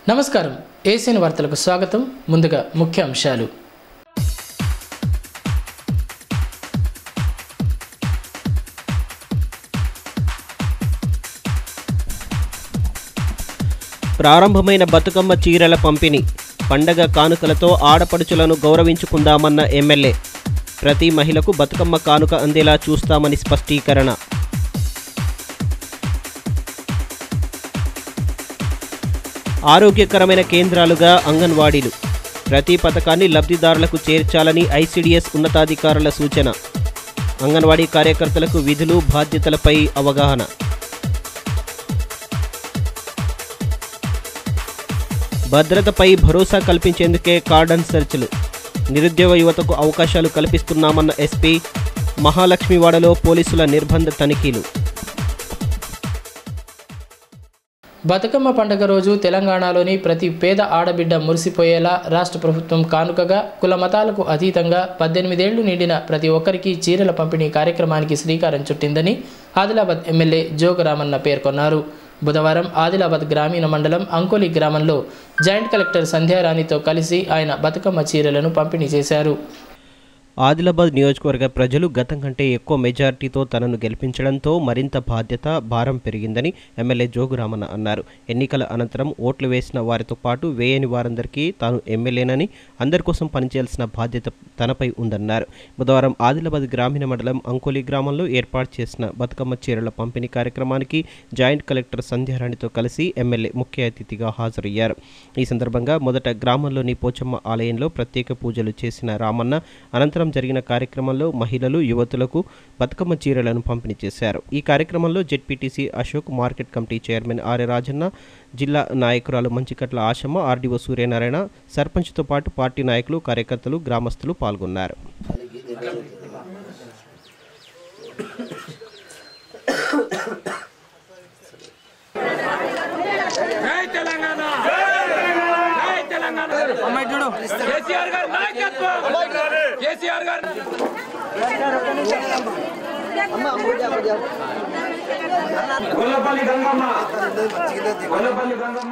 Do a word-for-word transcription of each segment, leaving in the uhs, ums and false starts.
నమస్కారం ఏసీఎన్ వార్తలకు స్వాగతం. ముందుగా ముఖ్య అంశాలు. ప్రారంభమైన బతుకమ్మ చీరల పంపిణీ, పండగ కానుకలతో ఆడపడుచులను గౌరవించుకుందామన్న ఎమ్మెల్యే. ప్రతి మహిళకు బతుకమ్మ కానుక అందేలా చూస్తామని స్పష్టీకరణ. ఆరోగ్యకరమైన కేంద్రాలుగా అంగన్వాడీలు, ప్రతి పథకాన్ని లబ్ధిదారులకు చేర్చాలని ఐసీడీఎస్ ఉన్నతాధికారుల సూచన. అంగన్వాడీ కార్యకర్తలకు విధులు బాధ్యతలపై అవగాహన. భద్రతపై భరోసా కల్పించేందుకే కార్డన్ సెర్చ్లు, నిరుద్యోగ యువతకు అవకాశాలు కల్పిస్తున్నామన్న ఎస్పీ. మహాలక్ష్మివాడలో పోలీసుల నిర్బంధ తనిఖీలు. బతుకమ్మ పండుగ రోజు తెలంగాణలోని ప్రతి పేద ఆడబిడ్డ మురిసిపోయేలా రాష్ట్ర ప్రభుత్వం కానుకగా కుల మతాలకు అతీతంగా పద్దెనిమిదేళ్లు నిండిన ప్రతి ఒక్కరికి చీరల పంపిణీ కార్యక్రమానికి శ్రీకారం చుట్టిందని ఆదిలాబాద్ ఎమ్మెల్యే జోగురామన్న పేర్కొన్నారు. బుధవారం ఆదిలాబాద్ గ్రామీణ మండలం అంకోలి గ్రామంలో జాయింట్ కలెక్టర్ సంధ్యారాణితో కలిసి ఆయన బతుకమ్మ చీరలను పంపిణీ చేశారు. ఆదిలాబాద్ నియోజకవర్గ ప్రజలు గతం కంటే ఎక్కువ మెజార్టీతో తనను గెలిపించడంతో మరింత బాధ్యత, భారం పెరిగిందని ఎమ్మెల్యే జోగురామన్న అన్నారు. ఎన్నికల అనంతరం ఓట్లు వేసిన వారితో పాటు వేయని వారందరికీ తాను ఎమ్మెల్యేనని, అందరి కోసం పనిచేయాల్సిన బాధ్యత తనపై ఉందన్నారు. బుధవారం ఆదిలాబాద్ గ్రామీణ మండలం అంకోలి గ్రామంలో ఏర్పాటు చేసిన బతుకమ్మ చీరల పంపిణీ కార్యక్రమానికి జాయింట్ కలెక్టర్ సంధ్యారాణితో కలిసి ఎమ్మెల్యే ముఖ్య అతిథిగా హాజరయ్యారు. ఈ సందర్భంగా మొదట గ్రామంలోని పోచమ్మ ఆలయంలో ప్రత్యేక పూజలు చేసిన రామన్న అనంతరం జరిగిన కార్యక్రమంలో మహిళలు, యువతులకు బతుకమ్మ చీరలను పంపిణీ చేశారు. ఈ కార్యక్రమంలో ZPTC Ashok, market committee chairman Arya Rajanna, జిల్లా నాయకురాలు మంచికట్ల ఆశమ్మ, ఆర్డీఓ సూర్యనారాయణ, సర్పంచ్తో పాటు పార్టీ నాయకులు, కార్యకర్తలు, గ్రామస్తులు పాల్గొన్నారు. కేసీఆర్ గారి నాయకత్వం, కేసీఆర్ గారు గొల్లపల్లి గంగమ్మ, గొల్లపల్లి గంగమ్మ.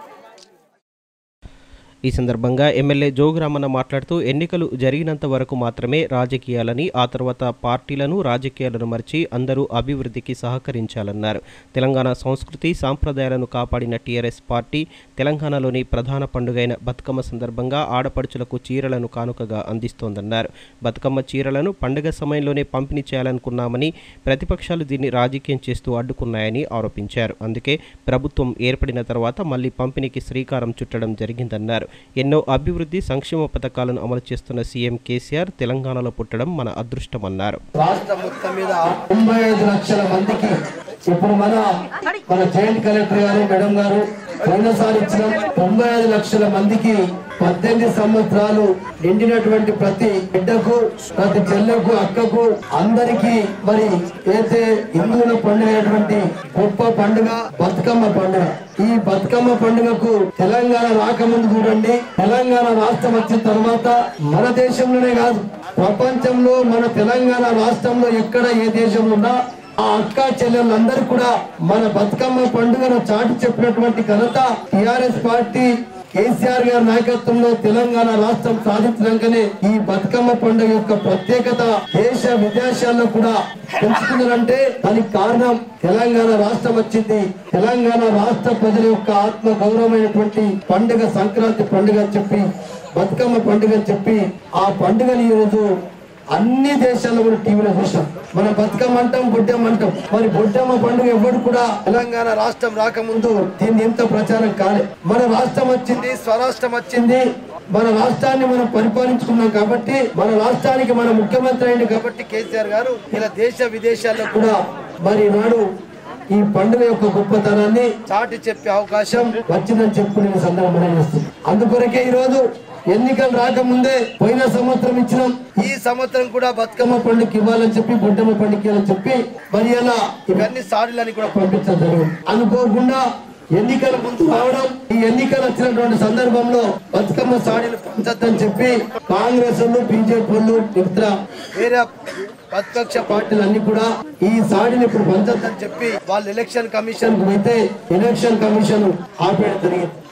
ఈ సందర్భంగా ఎమ్మెల్యే జోగురామన్న మాట్లాడుతూ ఎన్నికలు జరిగినంత వరకు మాత్రమే రాజకీయాలని, ఆ తర్వాత పార్టీలను, రాజకీయాలను మర్చి అందరూ అభివృద్ధికి సహకరించాలన్నారు. తెలంగాణ సంస్కృతి, సాంప్రదాయాలను కాపాడిన టీఆర్ఎస్ పార్టీ తెలంగాణలోని ప్రధాన పండుగైన బతుకమ్మ సందర్భంగా ఆడపడుచులకు చీరలను కానుకగా అందిస్తోందన్నారు. బతుకమ్మ చీరలను పండుగ సమయంలోనే పంపిణీ చేయాలనుకున్నామని, ప్రతిపక్షాలు దీన్ని రాజకీయం చేస్తూ అడ్డుకున్నాయని ఆరోపించారు. అందుకే ప్రభుత్వం ఏర్పడిన తర్వాత మళ్లీ పంపిణీకి శ్రీకారం చుట్టడం జరిగిందన్నారు. ఎన్నో అభివృద్ధి సంక్షేమ పథకాలను అమలు చేస్తున్న సీఎం కేసీఆర్ తెలంగాణలో పుట్టడం మన అదృష్టమన్నారు. రాష్ట్ర మొత్తం మీద తొంభై ఐదు లక్షల మందికి ఇప్పుడు మన మన జాయింట్ కలెక్టర్ గారు, మేడం గారు పోయినసారి ఇచ్చిన తొంభై ఐదు లక్షల మందికి పద్దెనిమిది సంవత్సరాలు నిండినటువంటి ప్రతి బిడ్డకు, ప్రతి చెల్లెకు, అక్కకు, అందరికీ మరి అయితే హిందువుల పండుగ గొప్ప పండుగ బతుకమ్మ పండుగ. ఈ బతుకమ్మ పండుగకు తెలంగాణ రాకముందు చూడండి, తెలంగాణ రాష్ట్రం వచ్చిన తర్వాత మన దేశంలోనే కాదు ప్రపంచంలో మన తెలంగాణ రాష్ట్రంలో ఎక్కడ ఏ దేశంలో ఉన్నా ఆ అక్క చెల్లెళ్ళందరూ కూడా మన బతుకమ్మ పండుగను చాటి చెప్పినటువంటి ఘనత టిఆర్ఎస్ పార్టీ కేసీఆర్ గారి నాయకత్వంలో తెలంగాణ రాష్ట్రం సాధించడానికనే ఈ బతుకమ్మ పండుగ యొక్క ప్రత్యేకత దేశ విదేశాల్లో కూడా పెంచుకున్నారంటే దానికి కారణం తెలంగాణ రాష్ట్రం వచ్చింది. తెలంగాణ రాష్ట్ర ప్రజల యొక్క ఆత్మ గౌరవమైనటువంటి పండుగ సంక్రాంతి పండుగ అని చెప్పి, బతుకమ్మ పండుగ అని చెప్పి ఆ పండుగని ఈరోజు అన్ని దేశాల్లో కూడా టీవీలో చూసాం. మన బతుకమ్మ అంటాం, బొడ్డమ్మ అంటాం. మరి బొడ్డమ్మ పండుగ ఎవరు కూడా తెలంగాణ రాష్ట్రం రాకముందు దీన్ని ఎంత ప్రచారం కాలే. మన రాష్ట్రం వచ్చింది, స్వరాష్ట్రం వచ్చింది, మన రాష్ట్రాన్ని మనం పరిపాలించుకున్నాం కాబట్టి, మన రాష్ట్రానికి మన ముఖ్యమంత్రి అయింది కాబట్టి కేసీఆర్ గారు ఇలా దేశ విదేశాల్లో కూడా మరి నాడు ఈ పండుగ యొక్క గొప్పతనాన్ని చాటి చెప్పే అవకాశం వచ్చిందని చెప్పుకునే సందర్భం చేస్తుంది. అందుకొరకే ఈ రోజు ఎన్నికలు రాకముందే పోయిన సంవత్సరం ఇచ్చినాం, ఈ సంవత్సరం కూడా బతుకమ్మ పండుగ ఇవ్వాలని చెప్పి, బొడ్డమ్మ పండుగ ఇవ్వాలని చెప్పి మరి అలా ఇవన్నీ సారీలని కూడా పంపించడం జరిగింది. అనుకోకుండా ఎన్నికల ముందు రావడం, ఈ ఎన్నికలు వచ్చినటువంటి సందర్భంలో బతుకమ్మ సాడీలు పంచొద్దని చెప్పి కాంగ్రెస్ వాళ్ళు, బీజేపీ వాళ్ళు, మిత్ర వేరే ప్రతిపక్ష పార్టీలన్నీ కూడా ఈ సాడిని ఇప్పుడు పంచొద్దని చెప్పి వాళ్ళు ఎలక్షన్ కమిషన్ అయితే ఎలక్షన్ కమిషన్ ఆపేయడం జరిగింది.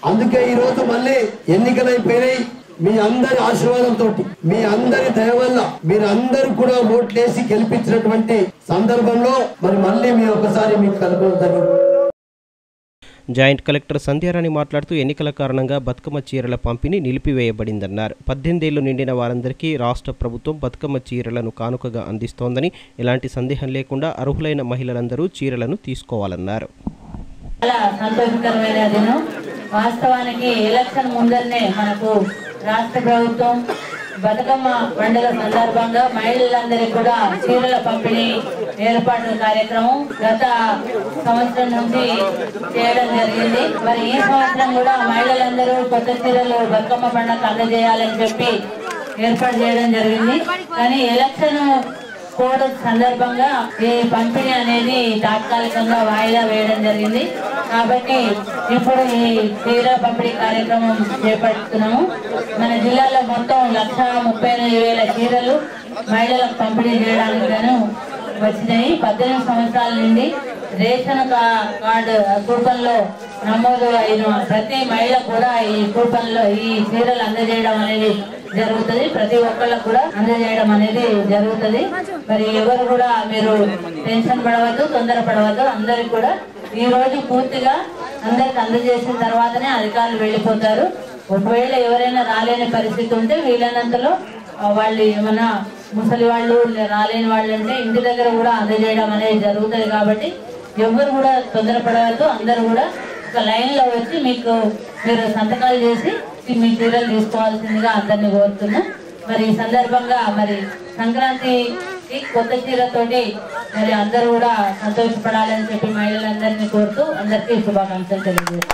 అందుకే ఈ రోజు మళ్ళీ ఎన్నికలైపోయినాయి. మీ అందరి ఆశీర్వాదంతో, మీ అందరి దయ వల్ల మీరు అందరూ కూడా ఓట్లేసి గెలిపించినటువంటి సందర్భంలో మరి మళ్ళీ మీ ఒకసారి మీకు కలుపుతారు. జాయింట్ కలెక్టర్ సంధ్యారాణి మాట్లాడుతూ ఎన్నికల కారణంగా బతుకమ్మ చీరల పంపిణీ నిలిపివేయబడిందన్నారు. పద్దెనిమిదేళ్లు నిండిన వారందరికీ రాష్ట్ర ప్రభుత్వం బతుకమ్మ చీరలను కానుకగా అందిస్తోందని, ఎలాంటి సందేహం లేకుండా అర్హులైన మహిళలందరూ చీరలను తీసుకోవాలన్నారు. చాలా సంతోషకరమైన దినం. వాస్తవానికి ఎలక్షన్ ముందరనే మనకు రాష్ట్ర ప్రభుత్వం బతుకమ్మ పండుగ సందర్భంగా మహిళలందరికీ కూడా చీరల పంపిణీ ఏర్పాటు కార్యక్రమం గత సంవత్సరం నుంచి చేయడం జరిగింది. మరి ఈ సంవత్సరం కూడా మహిళలందరూ కొత్త చీరలు బతుకమ్మ పండుగ అందజేయాలని చెప్పి ఏర్పాటు చేయడం జరిగింది. కానీ ఎలక్షన్ కోడ్ సందర్భంగా ఈ పంపిణీ అనేది తాత్కాలికంగా వాయిదా వేయడం జరిగింది. కాబట్టి ఇప్పుడు ఈ చీర పంపిణీ కార్యక్రమం చేపడుతున్నాము. మన జిల్లాలో మొత్తం లక్ష ముప్పై ఎనిమిది వేల చీరలు మహిళలకు పంపిణీ చేయడానికి గాను వచ్చినాయి. పద్దెనిమిది సంవత్సరాల నుండి రేషన్ కార్డు కూపన్లో నమోదు అయిన ప్రతి మహిళ కూడా ఈ కూపన్లో ఈ చీరలు అందజేయడం అనేది జరుగుతుంది. ప్రతి ఒక్కళ్ళకు కూడా అందజేయడం అనేది జరుగుతుంది. మరి ఎవరు కూడా మీరు టెన్షన్ పడవద్దు, తొందర పడవద్దు. అందరికి కూడా ఈ రోజు పూర్తిగా అందరికి అందజేసిన తర్వాతనే అధికారులు వెళ్ళిపోతారు. ఒకవేళ ఎవరైనా రాలేని పరిస్థితి ఉంటే వీలైనంతలో వాళ్ళు ఏమన్నా ముసలి వాళ్ళు రాలేని వాళ్ళు అంటే ఇంటి దగ్గర కూడా అందజేయడం అనేది జరుగుతుంది. కాబట్టి ఎవరు కూడా తొందరపడవద్దు. అందరూ కూడా ఒక లైన్ లో వచ్చి మీకు మీరు సంతకాలు చేసి మీ చీరలు తీసుకోవాల్సిందిగా అందరినీ కోరుతున్నా. మరి ఈ సందర్భంగా మరి సంక్రాంతికి కొత్త చీరతోటి మరి అందరూ కూడా సంతోషపడాలని చెప్పి మహిళలందరినీ కోరుతూ అందరికీ శుభాకాంక్షలు తెలియజేస్తారు.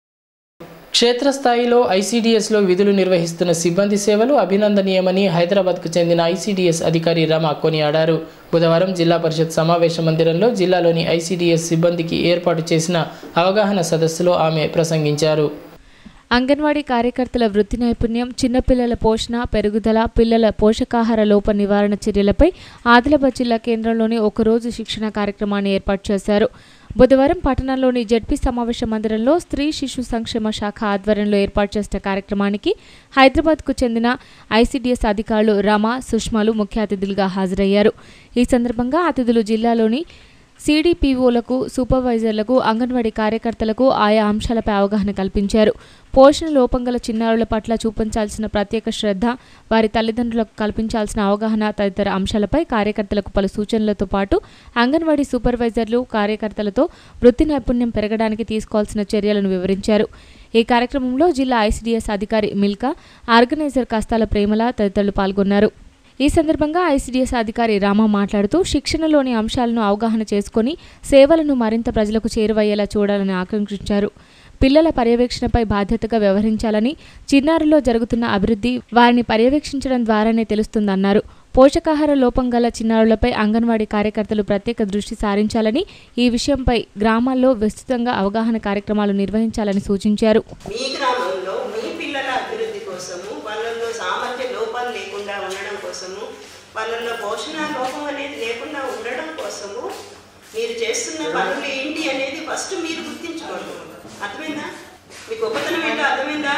క్షేత్రస్థాయిలో ఐసీడీఎస్లో విధులు నిర్వహిస్తున్న సిబ్బంది సేవలు అభినందనీయమని హైదరాబాద్కు చెందిన ఐసీడీఎస్ అధికారి రమ కొనియాడారు. బుధవారం జిల్లా పరిషత్ సమావేశ మందిరంలో జిల్లాలోని ఐసీడీఎస్ సిబ్బందికి ఏర్పాటు చేసిన అవగాహన సదస్సులో ఆమె ప్రసంగించారు. అంగన్వాడీ కార్యకర్తల వృత్తి నైపుణ్యం, చిన్నపిల్లల పోషణ, పెరుగుదల, పిల్లల పోషకాహార లోప నివారణ చర్యలపై ఆదిలాబాద్ జిల్లా కేంద్రంలోని ఒకరోజు శిక్షణ కార్యక్రమాన్ని ఏర్పాటు చేశారు. బుధవారం పట్టణంలోని జెడ్పీ సమావేశ మందిరంలో స్త్రీ శిశు సంక్షేమ శాఖ ఆధ్వర్యంలో ఏర్పాటు చేసిన కార్యక్రమానికి హైదరాబాద్కు చెందిన ఐసీడీఎస్ అధికారులు రమ, సుష్మలు ముఖ్య అతిథులుగా హాజరయ్యారు. ఈ సందర్భంగా అతిథులు జిల్లాలోని సీడీపీఓలకు, సూపర్వైజర్లకు, అంగన్వాడీ కార్యకర్తలకు ఆయా అంశాలపై అవగాహన కల్పించారు. పోషణ లోపం గల చిన్నారుల పట్ల చూపించాల్సిన ప్రత్యేక శ్రద్ధ, వారి తల్లిదండ్రులకు కల్పించాల్సిన అవగాహన తదితర అంశాలపై కార్యకర్తలకు పలు సూచనలతో పాటు అంగన్వాడీ సూపర్వైజర్లు, కార్యకర్తలతో వృత్తి నైపుణ్యం పెరగడానికి తీసుకోవాల్సిన చర్యలను వివరించారు. ఈ కార్యక్రమంలో జిల్లా ఐసీడీఎస్ అధికారి మిల్కా, ఆర్గనైజర్ కస్తాల ప్రేమల తదితరులు పాల్గొన్నారు. ఈ సందర్భంగా ఐసీడీఎస్ అధికారి రామ మాట్లాడుతూ శిక్షణలోని అంశాలను అవగాహన చేసుకుని సేవలను మరింత ప్రజలకు చేరువయ్యేలా చూడాలని ఆకాంక్షించారు. పిల్లల పర్యవేక్షణపై బాధ్యతగా వ్యవహరించాలని, చిన్నారుల్లో జరుగుతున్న అభివృద్ధి వారిని పర్యవేక్షించడం ద్వారానే తెలుస్తుందన్నారు. పోషకాహార లోపం గల చిన్నారులపై అంగన్వాడీ కార్యకర్తలు ప్రత్యేక దృష్టి సారించాలని, ఈ విషయంపై గ్రామాల్లో విస్తృతంగా అవగాహన కార్యక్రమాలు నిర్వహించాలని సూచించారు. మీ గ్రామంలో మీ పిల్లల అభివృద్ధి కోసము, వాళ్ళల్లో సామర్థ్య లోపాలు లేకుండా ఉండడం కోసము, వాళ్ళల్లో పోషణ లోపం అనేది లేకుండా ఉండడం కోసము మీరు చేస్తున్న పనులు ఏంటి అనేది ఫస్ట్ మీరు గుర్తించుకోండి. అర్థమైందా? మీ గొప్పతనం ఏంటో అర్థమైందా?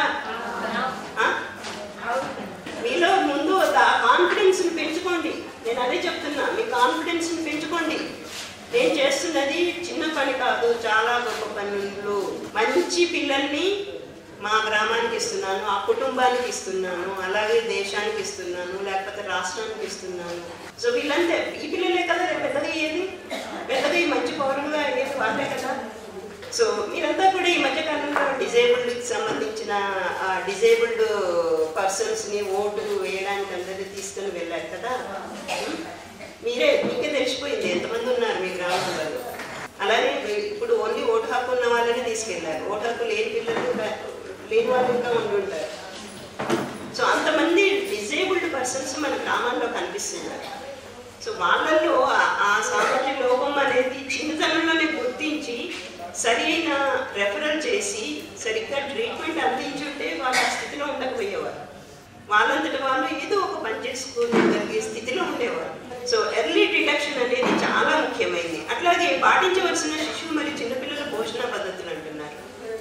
మీలో ముందు కాన్ఫిడెన్స్ని పెంచుకోండి. నేను అదే చెప్తున్నా, మీ కాన్ఫిడెన్స్ని పెంచుకోండి. నేను చేస్తున్నది చిన్న పని కాదు, చాలా గొప్ప పనులు. మంచి పిల్లల్ని మా గ్రామానికి ఇస్తున్నాను, ఆ కుటుంబానికి ఇస్తున్నాను, అలాగే దేశానికి ఇస్తున్నాను, లేకపోతే రాష్ట్రానికి ఇస్తున్నాను. సో వీళ్ళంతే, ఈ పిల్లలే కదా పెద్దగా అయ్యేది, పెద్దగా ఈ మంచి పౌరులుగా అయ్యేది వాళ్ళే కదా. సో మీరంతా కూడా ఈ మధ్యకాలంలో డిజేబుల్డ్కి సంబంధించిన డిజేబుల్డ్ పర్సన్స్ని ఓటు వేయడానికి అందరినీ తీసుకొని వెళ్ళారు కదా. మీరే మీకే తెలిసిపోయింది ఎంతమంది ఉన్నారు మీ గ్రామంలో. అలాగే ఇప్పుడు ఓన్లీ ఓటు హక్కు ఉన్న వాళ్ళని తీసుకెళ్ళారు, ఓటు హక్కు లేని పిల్లలు లేని వాళ్ళు ఇంకా ఉండి ఉంటారు. సో అంతమంది డిజేబుల్డ్ పర్సన్స్ మన గ్రామాల్లో కనిపిస్తున్నారు. సో వాళ్ళల్లో ఆ సామాజిక లోపం అనేది చిన్నతనంలోనే గుర్తించి సరైన రెఫరల్ చేసి సరిగ్గా ట్రీట్మెంట్ అందించుంటే వాళ్ళు ఆ స్థితిలో ఉండకపోయేవారు. వాళ్ళంతటి వాళ్ళు ఏదో ఒక పని చేసుకోగలిగే స్థితిలో ఉండేవారు. సో ఎర్లీ డిటెక్షన్ అనేది చాలా ముఖ్యమైనది. అట్లాగే పాటించవలసిన శిశువు మరియు చిన్నపిల్లల పోషణ పద్ధతులు అంటున్నారు. ఇది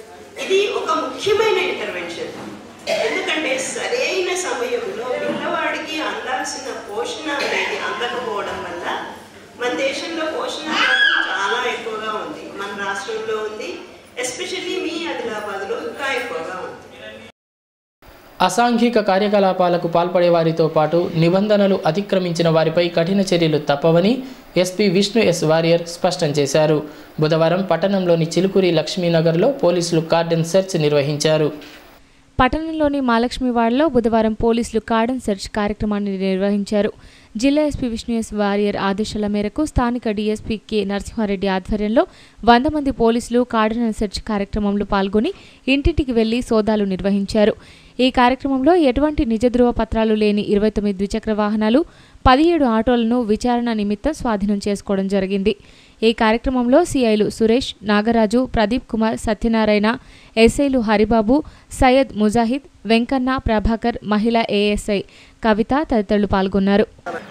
ఇది ఒక ముఖ్యమైన ఇంటర్వెన్షన్. ఎందుకంటే సరైన సమయంలో పిల్లవాడికి అందాల్సిన పోషణ అనేది అందకపోవడం వల్ల మన దేశంలో పోషణ చాలా ఎక్కువగా ఉంది, మన రాష్ట్రంలో ఉంది, ఎస్పెషల్లీ మీ ఆదిలాబాద్లో ఇంకా ఎక్కువగా ఉంది. అసాంఘిక కార్యకలాపాలకు పాల్పడే వారితో పాటు నిబంధనలు అతిక్రమించిన వారిపై కఠిన చర్యలు తప్పవని ఎస్పీ విష్ణు ఎస్ వారియర్ స్పష్టం చేశారు. బుధవారం పట్టణంలోని చిలుకూరి లక్ష్మీనగర్లో పోలీసులు కార్డన్ సెర్చ్ నిర్వహించారు. పట్టణంలోని మహాలక్ష్మివాడలో బుధవారం పోలీసులు కార్డన్ సెర్చ్ కార్యక్రమాన్ని నిర్వహించారు. జిల్లా ఎస్పీ విష్ణు ఎస్ వారియర్ ఆదేశాల మేరకు స్థానిక డీఎస్పీ కె నరసింహారెడ్డి ఆధ్వర్యంలో వంద మంది పోలీసులు కార్డన్ సెర్చ్ కార్యక్రమంలో పాల్గొని ఇంటింటికి వెళ్లి సోదాలు నిర్వహించారు. ఈ కార్యక్రమంలో ఎటువంటి నిజ ధృవ పత్రాలు లేని ఇరవై తొమ్మిది ద్విచక్ర వాహనాలు, పదిహేడు ఆటోలను విచారణ నిమిత్తం స్వాధీనం చేసుకోవడం జరిగింది. ఈ కార్యక్రమంలో సిఐలు సురేష్, నాగరాజు, ప్రదీప్ కుమార్, సత్యనారాయణ, ఎస్ఐలు హరిబాబు, సయ్యద్ ముజాహిద్, వెంకన్న, ప్రభాకర్, మహిళా ఏఎస్ఐ కవిత తదితరులు పాల్గొన్నారు.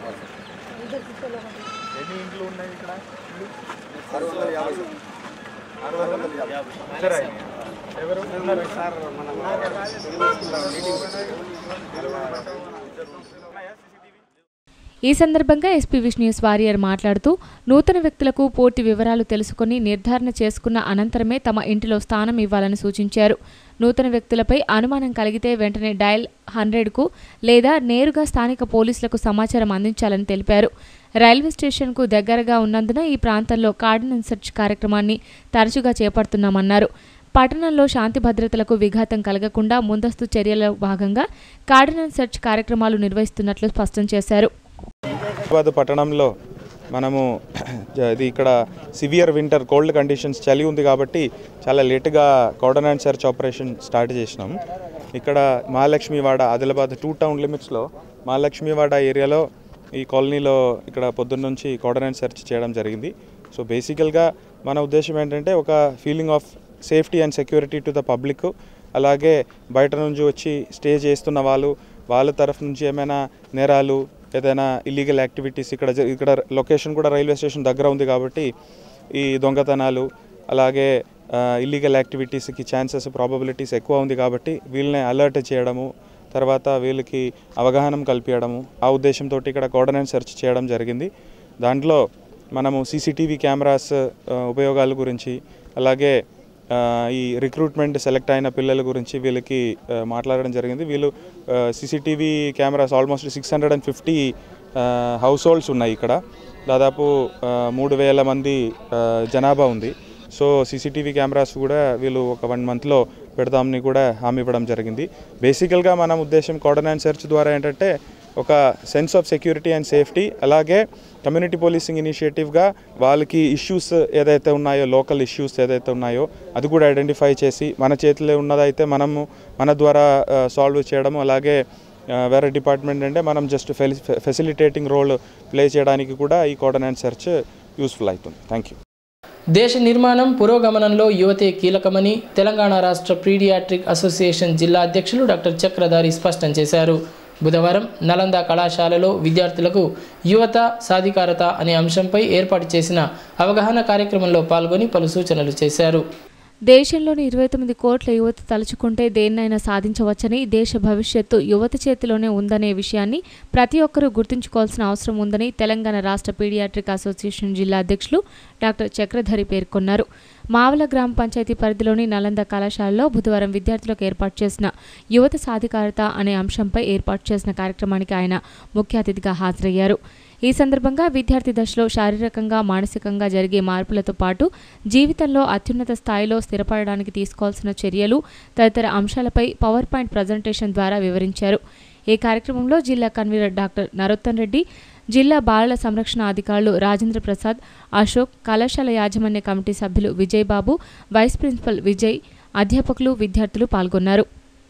ఈ సందర్భంగా ఎస్పీ విష్ణు ఎస్ వారియర్ మాట్లాడుతూ నూతన వ్యక్తులకు పూర్తి వివరాలు తెలుసుకుని నిర్ధారణ చేసుకున్న అనంతరమే తమ ఇంటిలో స్థానం ఇవ్వాలని సూచించారు. నూతన వ్యక్తులపై అనుమానం కలిగితే వెంటనే డయల్ హండ్రెడ్కు లేదా నేరుగా స్థానిక పోలీసులకు సమాచారం అందించాలని తెలిపారు. రైల్వే స్టేషన్కు దగ్గరగా ఉన్నందున ఈ ప్రాంతంలో కార్డన్ సెర్చ్ కార్యక్రమాన్ని తరచుగా చేపడుతున్నామన్నారు. పట్టణంలో శాంతి భద్రతలకు విఘాతం కలగకుండా ముందస్తు చర్యల భాగంగా కార్డన్ సెర్చ్ కార్యక్రమాలు నిర్వహిస్తున్నట్లు స్పష్టం చేశారు. పట్టణంలో మనము ఇది ఇక్కడ సివియర్ వింటర్ కోల్డ్ కండిషన్స్ చలి ఉంది కాబట్టి చాలా లేటుగా cordon and search operation start చేసినాం. ఇక్కడ మహాలక్ష్మివాడ ఆదిలాబాద్ టూ టౌన్ లిమిట్స్లో మహాలక్ష్మివాడ ఏరియాలో ఈ కాలనీలో ఇక్కడ పొద్దున్న నుంచి కార్డన్ అండ్ సెర్చ్ చేయడం జరిగింది. సో బేసికల్గా మన ఉద్దేశం ఏంటంటే ఒక feeling of safety and security to the public, అలాగే బయట నుంచి వచ్చి స్టే చేస్తున్న వాళ్ళు వాళ్ళ తరఫు నుంచి ఏమైనా నేరాలు ఏదైనా ఇల్లీగల్ యాక్టివిటీస్ ఇక్కడ ఇక్కడ లొకేషన్ కూడా రైల్వే స్టేషన్ దగ్గర ఉంది కాబట్టి ఈ దొంగతనాలు అలాగే ఇల్లీగల్ యాక్టివిటీస్కి ఛాన్సెస్ ప్రాబబిలిటీస్ ఎక్కువ ఉంది కాబట్టి వీళ్ళని అలర్ట్ చేయడము, తర్వాత వీళ్ళకి అవగాహన కల్పించడము, ఆ ఉద్దేశంతో ఇక్కడ కార్డన్ అండ్ సెర్చ్ చేయడం జరిగింది. దాంట్లో మనము సీసీటీవీ కెమెరాస్ ఉపయోగాల గురించి అలాగే ఈ రిక్రూట్మెంట్ సెలెక్ట్ అయిన పిల్లల గురించి వీళ్ళకి మాట్లాడడం జరిగింది. వీళ్ళు CCTV cameras almost six hundred and fifty households ఉన్నాయి. ఇక్కడ దాదాపు మూడు వేల మంది జనాభా ఉంది. సో సీసీటీవీ కెమెరాస్ కూడా వీళ్ళు ఒక వన్ మంత్లో పెడతామని కూడా హామీ ఇవ్వడం జరిగింది. బేసికల్గా మన ఉద్దేశం కార్డన్ అండ్ సెర్చ్ ద్వారా ఏంటంటే ఒక sense of security and safety, అలాగే కమ్యూనిటీ పోలీసింగ్ ఇనిషియేటివ్గా వాళ్ళకి ఇష్యూస్ ఏదైతే ఉన్నాయో లోకల్ ఇష్యూస్ ఏదైతే ఉన్నాయో అది కూడా ఐడెంటిఫై చేసి మన చేతిలో ఉన్నదైతే మనము మన ద్వారా సాల్వ్ చేయడము, అలాగే వేరే డిపార్ట్మెంట్ అంటే మనం జస్ట్ ఫెసిలిటేటింగ్ రోల్ ప్లే చేయడానికి కూడా ఈ కార్డన్ అండ్ సెర్చ్ యూస్ఫుల్ అవుతుంది. Thank you. దేశ నిర్మాణం పురోగమనంలో యువతే కీలకమని తెలంగాణ రాష్ట్ర పీడియాట్రిక్ అసోసియేషన్ జిల్లా అధ్యక్షులు డాక్టర్ చక్రధారి స్పష్టం చేశారు. బుధవారం నలంద కళాశాలలో విద్యార్థులకు యువత సాధికారత అనే అంశంపై ఏర్పాటు చేసిన అవగాహన కార్యక్రమంలో పాల్గొని పలు సూచనలు చేశారు. దేశంలోని ఇరవై తొమ్మిది కోట్ల యువత తలుచుకుంటే దేన్నైనా సాధించవచ్చని, దేశ భవిష్యత్తు యువత చేతిలోనే ఉందనే విషయాన్ని ప్రతి ఒక్కరూ గుర్తుంచుకోవాల్సిన అవసరం ఉందని తెలంగాణ రాష్ట్ర పీడియాట్రిక్ అసోసియేషన్ జిల్లా అధ్యక్షులు డాక్టర్ చక్రధరి పేర్కొన్నారు. మావల గ్రామ పంచాయతీ పరిధిలోని నలంద కళాశాలలో బుధవారం విద్యార్థులకు ఏర్పాటు చేసిన యువత సాధికారత అనే అంశంపై ఏర్పాటు చేసిన కార్యక్రమానికి ఆయన ముఖ్య అతిథిగా హాజరయ్యారు. ఈ సందర్భంగా విద్యార్థి దశలో శారీరకంగా మానసికంగా జరిగే మార్పులతో పాటు జీవితంలో అత్యున్నత స్థాయిలో స్థిరపడడానికి తీసుకోవాల్సిన చర్యలు తదితర అంశాలపై పవర్ పాయింట్ ప్రజెంటేషన్ ద్వారా వివరించారు. ఈ కార్యక్రమంలో జిల్లా కన్వీనర్ డాక్టర్ నరోత్తన్ రెడ్డి, జిల్లా బాలల సంరక్షణ అధికారులు రాజేంద్ర ప్రసాద్, అశోక్, కళాశాల యాజమాన్య కమిటీ సభ్యులు విజయ్ బాబు, వైస్ ప్రిన్సిపల్ విజయ్, అధ్యాపకులు, విద్యార్థులు పాల్గొన్నారు.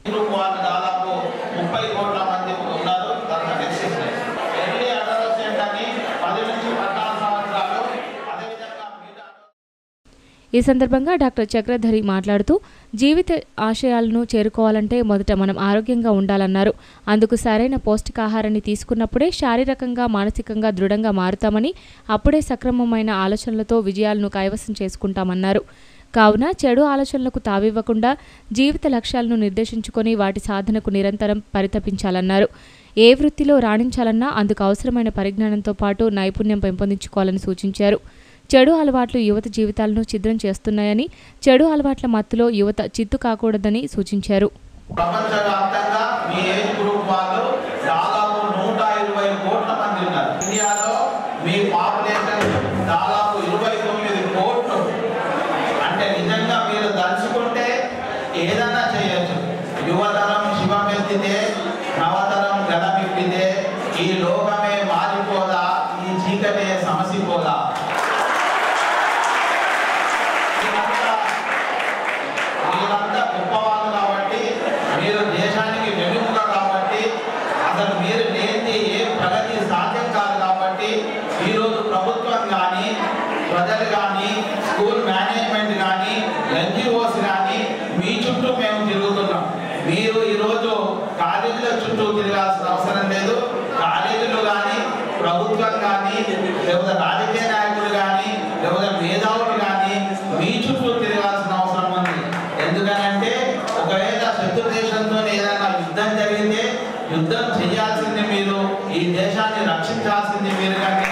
ఈ సందర్భంగా డాక్టర్ చక్రధరి మాట్లాడుతూ జీవిత ఆశయాలను చేరుకోవాలంటే మొదట మనం ఆరోగ్యంగా ఉండాలన్నారు. అందుకు సరైన పౌష్టికాహారాన్ని తీసుకున్నప్పుడే శారీరకంగా మానసికంగా దృఢంగా మారుతామని, అప్పుడే సక్రమమైన ఆలోచనలతో విజయాలను కైవసం చేసుకుంటామన్నారు. కావున చెడు ఆలోచనలకు తావివ్వకుండా జీవిత లక్ష్యాలను నిర్దేశించుకొని వాటి సాధనకు నిరంతరం పరితపించాలన్నారు. ఏ వృత్తిలో రాణించాలన్నా అందుకు అవసరమైన పరిజ్ఞానంతో పాటు నైపుణ్యం పెంపొందించుకోవాలని సూచించారు. చెడు అలవాట్లు యువత జీవితాలను ఛిద్రం చేస్తున్నాయని, చెడు అలవాట్ల మత్తులో యువత చిత్తు కాకూడదని సూచించారు. ప్రపంచవ్యాప్తంగా మీ ఏజ్ గ్రూప్ వాళ్ళు దాదాపు నూట ఇరవై కోట్ల మంది ఉన్నారు. ఇండియాలో మీ పాపులేషన్ దాదాపు ఇరవై తొమ్మిది కోట్లు. అంటే నిజంగా మీరు తలుచుకుంటే ఏదైనా చేయొచ్చు. యువతరం శివమెత్తితే, నవతరం గణమిప్పితే, ఈ లోకమే మారిపోదా, ఈ చీకటే సమసిపోదా. మీరంతా గొప్పవాళ్ళు కాబట్టి, మీరు దేశానికి వెనుక కాబట్టి, అసలు మీరు లేని ఏ ప్రగతి సాధ్యం కాదు కాబట్టి, ఈరోజు ప్రభుత్వం కానీ, ప్రజలు కానీ, స్కూల్ మేనేజ్మెంట్ కానీ, ఎన్జిఓస్ కానీ మీ చుట్టూ మేము తిరుగుతున్నాం. మీరు ఈరోజు కాలేజీల చుట్టూ తిరగాల్సిన అవసరం లేదు. కాలేజీలు కానీ, ప్రభుత్వం కానీ, లేకపోతే రాజకీయ నాయకులు కానీ, లేకపోతే మేధావులు కానీ మీ చుట్టూ తిరగాల్సిన అవసరం ఉంది. ఎందుకనంటే ఒకవేళ శత్రు దేశంతో ఏదైనా యుద్ధం జరిగితే యుద్ధం చేయాల్సింది మీరు, ఈ దేశాన్ని రక్షించాల్సింది మీరు. కానీ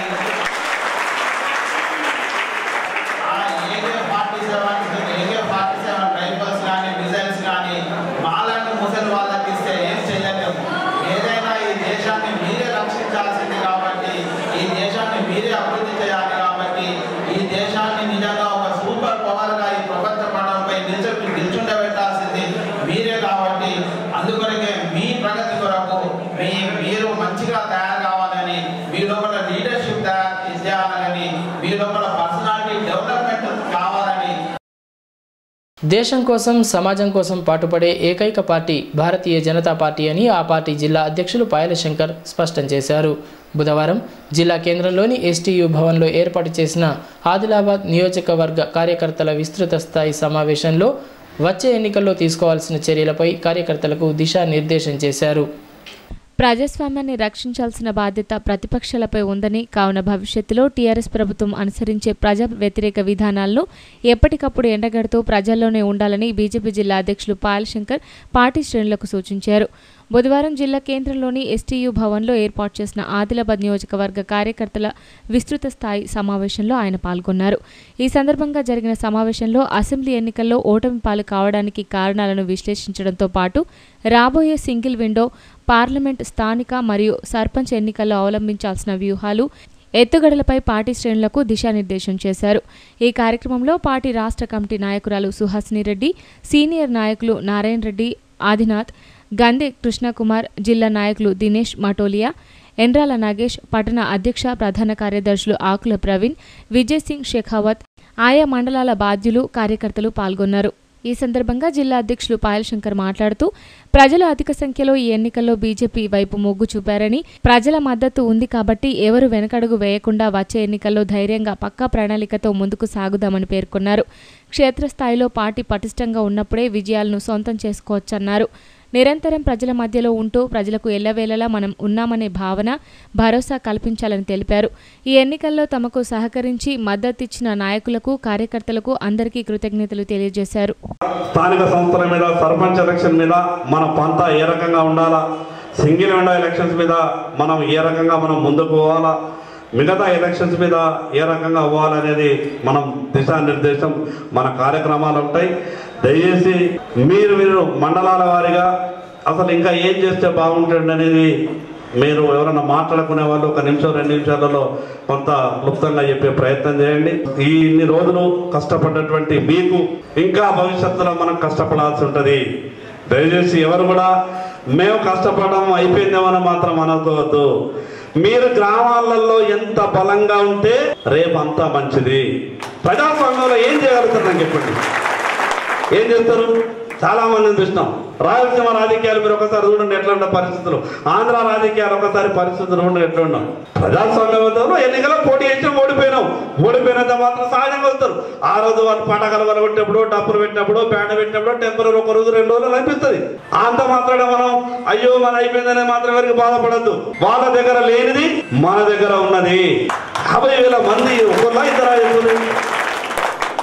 AK forty seven AK forty seven rifles కానీ, మిసైల్స్ కానీ మాలాంటి ముసలి వాళ్ళకి ఇస్తే ఏం చేయలేము. ఏదైనా ఈ దేశాన్ని మీరే రక్షించాల్సింది కాబట్టి, ఈ దేశాన్ని మీరే అభివృద్ధి చేయాలి కాబట్టి, ఈ దేశాన్ని నిజంగా ఒక సూపర్ పవర్గా ఈ ప్రపంచ పటంపై నిల్చు నిల్చుండబెట్టాల్సింది మీరే కాబట్టి, అందుకొరకే మీ ప్రగతి కొరకు మీ మీరు మంచిగా తయారు కావాలని, మీ లోపల లీడర్షిప్ తయారు చేయాలని, మీ లోపల పర్సనాలిటీ డెవలప్మెంట్ కావాలని. దేశం కోసం, సమాజం కోసం పాటుపడే ఏకైక పార్టీ భారతీయ జనతా పార్టీ అని ఆ పార్టీ జిల్లా అధ్యక్షులు పాయల శంకర్ స్పష్టం చేశారు. బుధవారం జిల్లా కేంద్రంలోని ఎస్టీయూ భవన్లో ఏర్పాటు చేసిన ఆదిలాబాద్ నియోజకవర్గ కార్యకర్తల విస్తృత స్థాయి సమావేశంలో వచ్చే ఎన్నికల్లో తీసుకోవాల్సిన చర్యలపై కార్యకర్తలకు దిశానిర్దేశం చేశారు. ప్రజాస్వామ్యాన్ని రక్షించాల్సిన బాధ్యత ప్రతిపక్షాలపై ఉందని, కావున భవిష్యత్తులో టీఆర్ఎస్ ప్రభుత్వం అనుసరించే ప్రజా వ్యతిరేక విధానాలను ఎప్పటికప్పుడు ఎండగడుతూ ప్రజల్లోనే ఉండాలని బీజేపీ జిల్లా అధ్యక్షులు పాయల్ శంకర్ పార్టీ శ్రేణులకు సూచించారు. బుధవారం జిల్లా కేంద్రంలోని ఎస్టీయూ భవన్లో ఏర్పాటు చేసిన ఆదిలాబాద్ నియోజకవర్గ కార్యకర్తల విస్తృత స్థాయి సమావేశంలో ఆయన పాల్గొన్నారు. ఈ సందర్భంగా జరిగిన సమావేశంలో అసెంబ్లీ ఎన్నికల్లో ఓటమి పాలు కావడానికి కారణాలను విశ్లేషించడంతో పాటు రాబోయే సింగిల్ విండో, పార్లమెంట్, స్థానిక మరియు సర్పంచ్ ఎన్నికల్లో అవలంబించాల్సిన వ్యూహాలు, ఎత్తుగడలపై పార్టీ శ్రేణులకు దిశానిర్దేశం చేశారు. ఈ కార్యక్రమంలో పార్టీ రాష్ట్ర కమిటీ నాయకురాలు సుహాసిని రెడ్డి, సీనియర్ నాయకులు నారాయణ రెడ్డి, ఆదినాథ్, గంధే కృష్ణకుమార్, జిల్లా నాయకులు దినేష్ మటోలియా, ఎండ్రాల నాగేష్, పట్టణ అధ్యక్ష ప్రధాన కార్యదర్శులు ఆకుల ప్రవీణ్, విజయ్ సింగ్ షెఖావత్, ఆయా మండలాల బాధ్యులు, కార్యకర్తలు పాల్గొన్నారు. ఈ సందర్భంగా జిల్లా అధ్యక్షులు పాయల్ శంకర్ మాట్లాడుతూ ప్రజలు అధిక సంఖ్యలో ఈ ఎన్నికల్లో బీజేపీ వైపు మొగ్గు చూపారని, ప్రజల మద్దతు ఉంది కాబట్టి ఎవరు వెనకడుగు వేయకుండా వచ్చే ఎన్నికల్లో ధైర్యంగా పక్కా ప్రణాళికతో ముందుకు సాగుదామని పేర్కొన్నారు. క్షేత్రస్థాయిలో పార్టీ పటిష్టంగా ఉన్నప్పుడే విజయాలను సొంతం చేసుకోవచ్చన్నారు. నిరంతరం ప్రజల మధ్యలో ఉంటూ ప్రజలకు ఎల్లవేళలా మనం ఉన్నామనే భావన, భరోసా కల్పించాలని తెలిపారు. ఈ ఎన్నికల్లో తమకు సహకరించి మద్దతిచ్చిన నాయకులకు, కార్యకర్తలకు అందరికీ కృతజ్ఞతలు తెలియజేశారు. స్థానిక సంస్థల మీద, సర్పంచ్ ఎలక్షన్ మీద మన పంతా ఏ రకంగా ఉండాలా, సింగిల్ విండో ఎలక్షన్స్ మీద మనం ఏ రకంగా మనం ముందుకు పోవాలా, మిగతా ఎలక్షన్స్ మీద ఏ రకంగా పోవాలనేది మనం దిశానిర్దేశం మన కార్యక్రమాలు ఉంటాయి. దయచేసి మీరు మీరు మండలాల వారీగా అసలు ఇంకా ఏం చేస్తే బాగుంటుంది అనేది మీరు ఎవరైనా మాట్లాడుకునే వాళ్ళు ఒక నిమిషం రెండు నిమిషాలలో కొంత క్లుప్తంగా చెప్పే ప్రయత్నం చేయండి. ఈ ఇన్ని రోజులు కష్టపడ్డటువంటి మీకు ఇంకా భవిష్యత్తులో మనం కష్టపడాల్సి ఉంటుంది. దయచేసి ఎవరు కూడా మేము కష్టపడడం అయిపోయిందేమని మాత్రం అనుకోవద్దు. మీరు గ్రామాలలో ఎంత బలంగా ఉంటే రేపంతా మంచిది. ప్రజాస్వామ్యంలో ఏం చేయగలుగుతారు నాకు చెప్పండి, ఏం చేస్తారు? చాలా మందిని చూసినాం. రాయలసీమ రాజకీయాలు మీరు ఒకసారి చూడండి ఎట్లా ఉన్న పరిస్థితులు, ఆంధ్ర రాజకీయాలు ఒకసారి పరిస్థితులు ఉండి ఎట్లా ఉన్నాం. ప్రజాస్వామ్యంలో ఎన్నికల్లో పోటీ చేసి ఓడిపోయినాం. ఓడిపోయినంత మాత్రం సహజంగా వస్తారు. ఆ రోజు వాళ్ళు పటాకాలు కొనగొట్టినప్పుడు, డబ్బులు పెట్టినప్పుడు, బ్యాండ్ పెట్టినప్పుడు టెంపరీ ఒక రోజు రెండు రోజులు అనిపిస్తుంది. అంత మాత్రమే మనం అయ్యో మన అయిపోయిందనే మాత్రం ఎవరికి బాధపడద్దు. వాళ్ళ దగ్గర లేనిది మన దగ్గర ఉన్నది. యాభై వేల మంది ఒకళ్ళ ఇద్దరు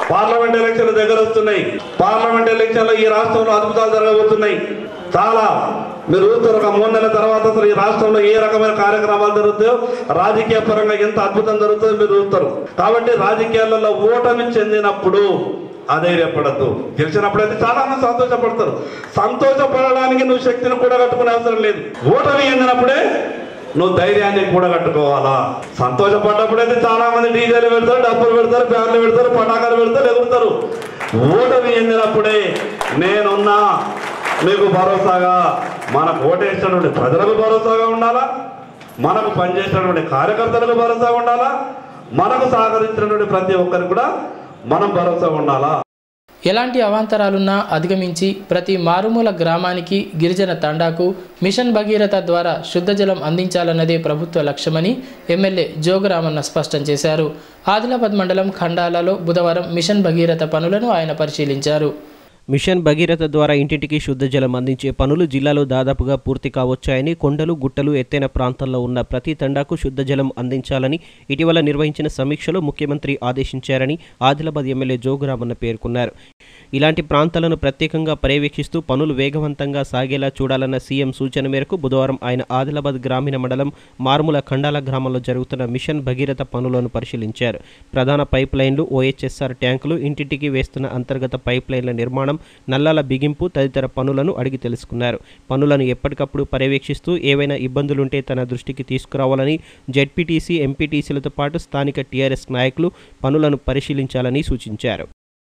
పార్లమెంట్ ఎలక్షన్లు దగ్గర వస్తున్నాయి. పార్లమెంట్ ఎలక్షన్లో ఈ రాష్ట్రంలో అద్భుతాలు జరగబోతున్నాయి. చాలా మీరు చూస్తారు, ఒక మూడు నెలల తర్వాత అసలు ఈ రాష్ట్రంలో ఏ రకమైన కార్యక్రమాలు జరుగుతాయో, రాజకీయ పరంగా ఎంత అద్భుతం జరుగుతుందో మీరు చూస్తారు. కాబట్టి రాజకీయాలలో ఓటమి చెందినప్పుడు అధైర్యపడద్దు. గెలిచినప్పుడైతే చాలా మంది సంతోషపడతారు. సంతోషపడడానికి నువ్వు శక్తిని కూడా కట్టుకునే అవసరం లేదు. ఓటమి చెందినప్పుడే నువ్వు ధైర్యాన్ని కూడా కట్టుకోవాలా. సంతోషపడ్డప్పుడైతే చాలా మంది డీజేలు పెడతారు, డబ్బులు పెడతారు, ఫ్యాన్లు పెడతారు, పటాకాలు పెడతారు, ఎగురుతారు. ఓటమి చెందినప్పుడే నేనున్నా మీకు భరోసాగా, మనకు ఓటేసినటువంటి ప్రజలకు భరోసాగా ఉండాలా, మనకు పనిచేసినటువంటి కార్యకర్తలకు భరోసా ఉండాలా, మనకు సహకరించినటువంటి ప్రతి ఒక్కరికి కూడా మనం భరోసా ఉండాలా. ఎలాంటి అవాంతరాలున్నా అధిగమించి ప్రతి మారుమూల గ్రామానికి, గిరిజన తండాకు మిషన్ భగీరథ ద్వారా శుద్ధ జలం అందించాలన్నదే ప్రభుత్వ లక్ష్యమని ఎమ్మెల్యే జోగురామన్న స్పష్టం చేశారు. ఆదిలాబాద్ మండలం ఖండాలలో బుధవారం మిషన్ భగీరథ పనులను ఆయన పరిశీలించారు. మిషన్ భగీరథ ద్వారా ఇంటింటికి శుద్ధ జలం అందించే పనులు జిల్లాలో దాదాపుగా పూర్తి కావచ్చాయని, కొండలు గుట్టలు ఎత్తైన ప్రాంతాల్లో ఉన్న ప్రతి తండాకు శుద్ధ జలం అందించాలని ఇటీవల నిర్వహించిన సమీక్షలో ముఖ్యమంత్రి ఆదేశించారని ఆదిలాబాద్ ఎమ్మెల్యే జోగురామన్న పేర్కొన్నారు. ఇలాంటి ప్రాంతాలను ప్రత్యేకంగా పర్యవేక్షిస్తూ పనులు వేగవంతంగా సాగేలా చూడాలన్న సీఎం సూచన మేరకు బుధవారం ఆయన ఆదిలాబాద్ గ్రామీణ మండలం మారుమూల ఖండాల గ్రామంలో జరుగుతున్న మిషన్ భగీరథ పనులను పరిశీలించారు. ప్రధాన పైప్ లైన్లు, ఓహెచ్ఎస్ఆర్ ట్యాంకులు, ఇంటింటికి వేస్తున్న అంతర్గత పైప్ లైన్ల నిర్మాణం, నల్లాల బిగింపు తదితర పనులను అడిగి తెలుసుకున్నారు. పనులను ఎప్పటికప్పుడు పర్యవేక్షిస్తూ ఏవైనా ఇబ్బందులుంటే తన దృష్టికి తీసుకురావాలని జెడ్పీటీసీ, ఎంపీటీసీలతో పాటు స్థానిక టీఆర్ఎస్ నాయకులు పనులను పరిశీలించాలని సూచించారు.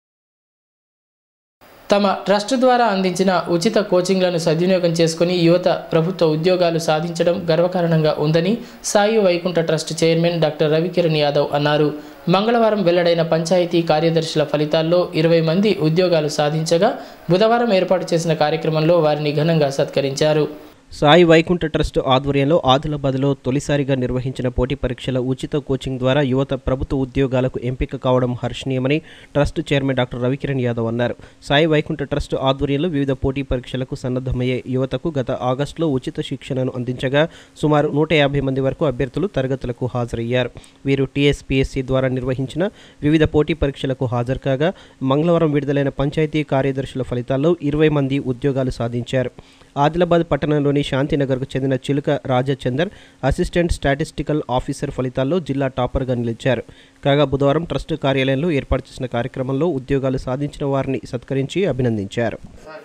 తమ ట్రస్ట్ ద్వారా అందించిన ఉచిత కోచింగ్లను సద్వినియోగం చేసుకుని యువత ప్రభుత్వ ఉద్యోగాలు సాధించడం గర్వకారణంగా ఉందని Sai Vaikuntha trust chairman doctor Ravikiran Yadav అన్నారు. మంగళవారం వెల్లడైన పంచాయతీ కార్యదర్శుల ఫలితాల్లో ఇరవై మంది ఉద్యోగాలు సాధించగా బుధవారం ఏర్పాటు చేసిన కార్యక్రమంలో వారిని ఘనంగా సత్కరించారు. సాయి వైకుంఠ ట్రస్ట్ ఆధ్వర్యంలో ఆదిలాబాద్లో తొలిసారిగా నిర్వహించిన పోటీ పరీక్షల ఉచిత కోచింగ్ ద్వారా యువత ప్రభుత్వ ఉద్యోగాలకు ఎంపిక కావడం హర్షణీయమని trust chairman doctor Ravikiran Yadav అన్నారు. సాయి వైకుంఠ ట్రస్ట్ ఆధ్వర్యంలో వివిధ పోటీ పరీక్షలకు సన్నద్ధమయ్యే యువతకు గత ఆగస్టులో ఉచిత శిక్షణను అందించగా సుమారు నూట యాభై మంది వరకు అభ్యర్థులు తరగతులకు హాజరయ్యారు. వీరు టీఎస్పీఎస్సీ ద్వారా నిర్వహించిన వివిధ పోటీ పరీక్షలకు హాజరు కాగా మంగళవారం విడుదలైన పంచాయతీ కార్యదర్శుల ఫలితాల్లో ఇరవై మంది ఉద్యోగాలు సాధించారు. ఆదిలాబాద్ పట్టణంలోని శాంతినగర్కు చెందిన చిలుక రాజచందర్ అసిస్టెంట్ స్టాటిస్టికల్ ఆఫీసర్ ఫలితాల్లో జిల్లా టాపర్గా నిలిచారు. కాగా బుధవారం ట్రస్ట్ కార్యాలయంలో ఏర్పాటు చేసిన కార్యక్రమంలో ఉద్యోగాలు సాధించిన వారిని సత్కరించి అభినందించారు.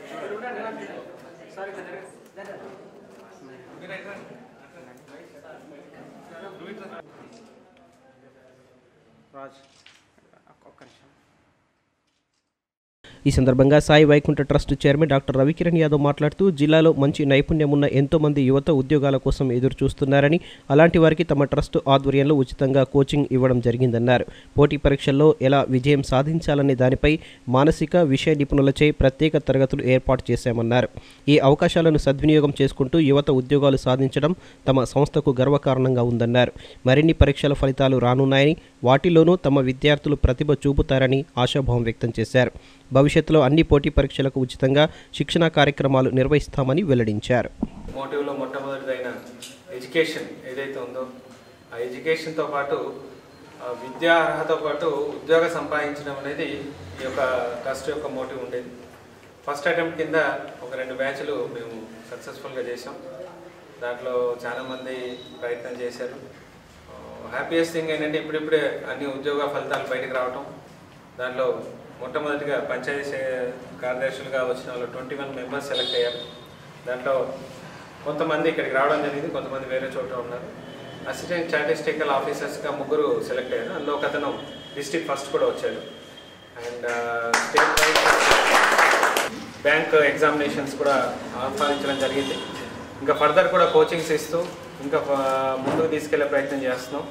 ఈ సందర్భంగా Sai Vaikuntha trust chairman doctor Ravikiran Yadav మాట్లాడుతూ జిల్లాలో మంచి నైపుణ్యం ఉన్న ఎంతో మంది యువత ఉద్యోగాల కోసం ఎదురు చూస్తున్నారని, అలాంటి వారికి తమ ట్రస్ట్ ఆధ్వర్యంలో ఉచితంగా కోచింగ్ ఇవ్వడం జరిగిందన్నారు. పోటీ పరీక్షల్లో ఎలా విజయం సాధించాలనే దానిపై మానసిక, విషయ నిపుణులచే ప్రత్యేక తరగతులు ఏర్పాటు చేశామన్నారు. ఈ అవకాశాలను సద్వినియోగం చేసుకుంటూ యువత ఉద్యోగాలు సాధించడం తమ సంస్థకు గర్వకారణంగా ఉందన్నారు. మరిన్ని పరీక్షల ఫలితాలు రానున్నాయని, వాటిలోనూ తమ విద్యార్థులు ప్రతిభ చూపుతారని ఆశాభావం వ్యక్తం చేశారు. భవిష్యత్తులో అన్ని పోటీ పరీక్షలకు ఉచితంగా శిక్షణా కార్యక్రమాలు నిర్వహిస్తామని వెల్లడించారు. మోటివ్లో మొట్టమొదటిదైన ఎడ్యుకేషన్ ఏదైతే ఉందో ఆ ఎడ్యుకేషన్తో పాటు విద్యా అర్హతతో పాటు ఉద్యోగ సంపాదించడం అనేది ఈ యొక్క ట్రస్ట్ యొక్క మోటివ్ ఉండేది. ఫస్ట్ అటెంప్ట్ కింద ఒక రెండు బ్యాచ్లు మేము సక్సెస్ఫుల్గా చేసాం. దాంట్లో చాలామంది ప్రయత్నం చేశారు. హ్యాపీయెస్ట్ థింగ్ ఏంటంటే ఇప్పుడిప్పుడే అన్ని ఉద్యోగ ఫలితాలు బయటకు రావటం. దాంట్లో మొట్టమొదటిగా పంచాయతీ కార్యదర్శులుగా వచ్చిన వాళ్ళు ట్వంటీ వన్ మెంబర్స్ సెలెక్ట్ అయ్యారు. దాంట్లో కొంతమంది ఇక్కడికి రావడం జరిగింది, కొంతమంది వేరే చోట ఉన్నారు. అసిస్టెంట్ స్టాటిస్టికల్ ఆఫీసర్స్గా ముగ్గురు సెలెక్ట్ అయ్యారు. అందులో ఒక అతను డిస్ట్రిక్ట్ ఫస్ట్ కూడా వచ్చాడు. And state wise bank examinations కూడా ఆహ్వానించడం జరిగింది. ఇంకా ఫర్దర్ కూడా కోచింగ్స్ ఇస్తూ ఇంకా ముందుకు తీసుకెళ్లే ప్రయత్నం చేస్తున్నాం.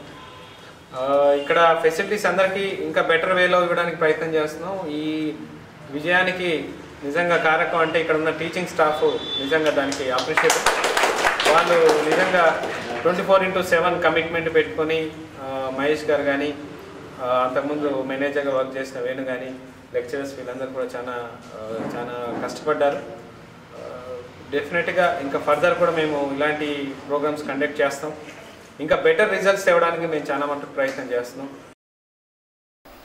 ఇక్కడ ఫెసిలిటీస్ అందరికీ ఇంకా బెటర్ వేలో ఇవ్వడానికి ప్రయత్నం చేస్తున్నాం. ఈ విజయానికి నిజంగా కారకం అంటే ఇక్కడ ఉన్న టీచింగ్ స్టాఫ్ నిజంగా దానికి అప్రిషియేట్. వాళ్ళు నిజంగా twenty four into seven commitment పెట్టుకొని మహేష్ గారు కానీ, అంతకుముందు మేనేజర్గా వర్క్ చేసిన వేణు కానీ, లెక్చరర్స్ వీళ్ళందరూ కూడా చాలా చాలా కష్టపడ్డారు. డెఫినెట్గా ఇంకా ఫర్దర్ కూడా మేము ఇలాంటి ప్రోగ్రామ్స్ కండక్ట్ చేస్తాం. ఇంకా బెటర్ రిజల్ట్స్ ఇవ్వడానికి మేము చాలా మటుకు ప్రయత్నం చేస్తున్నాం.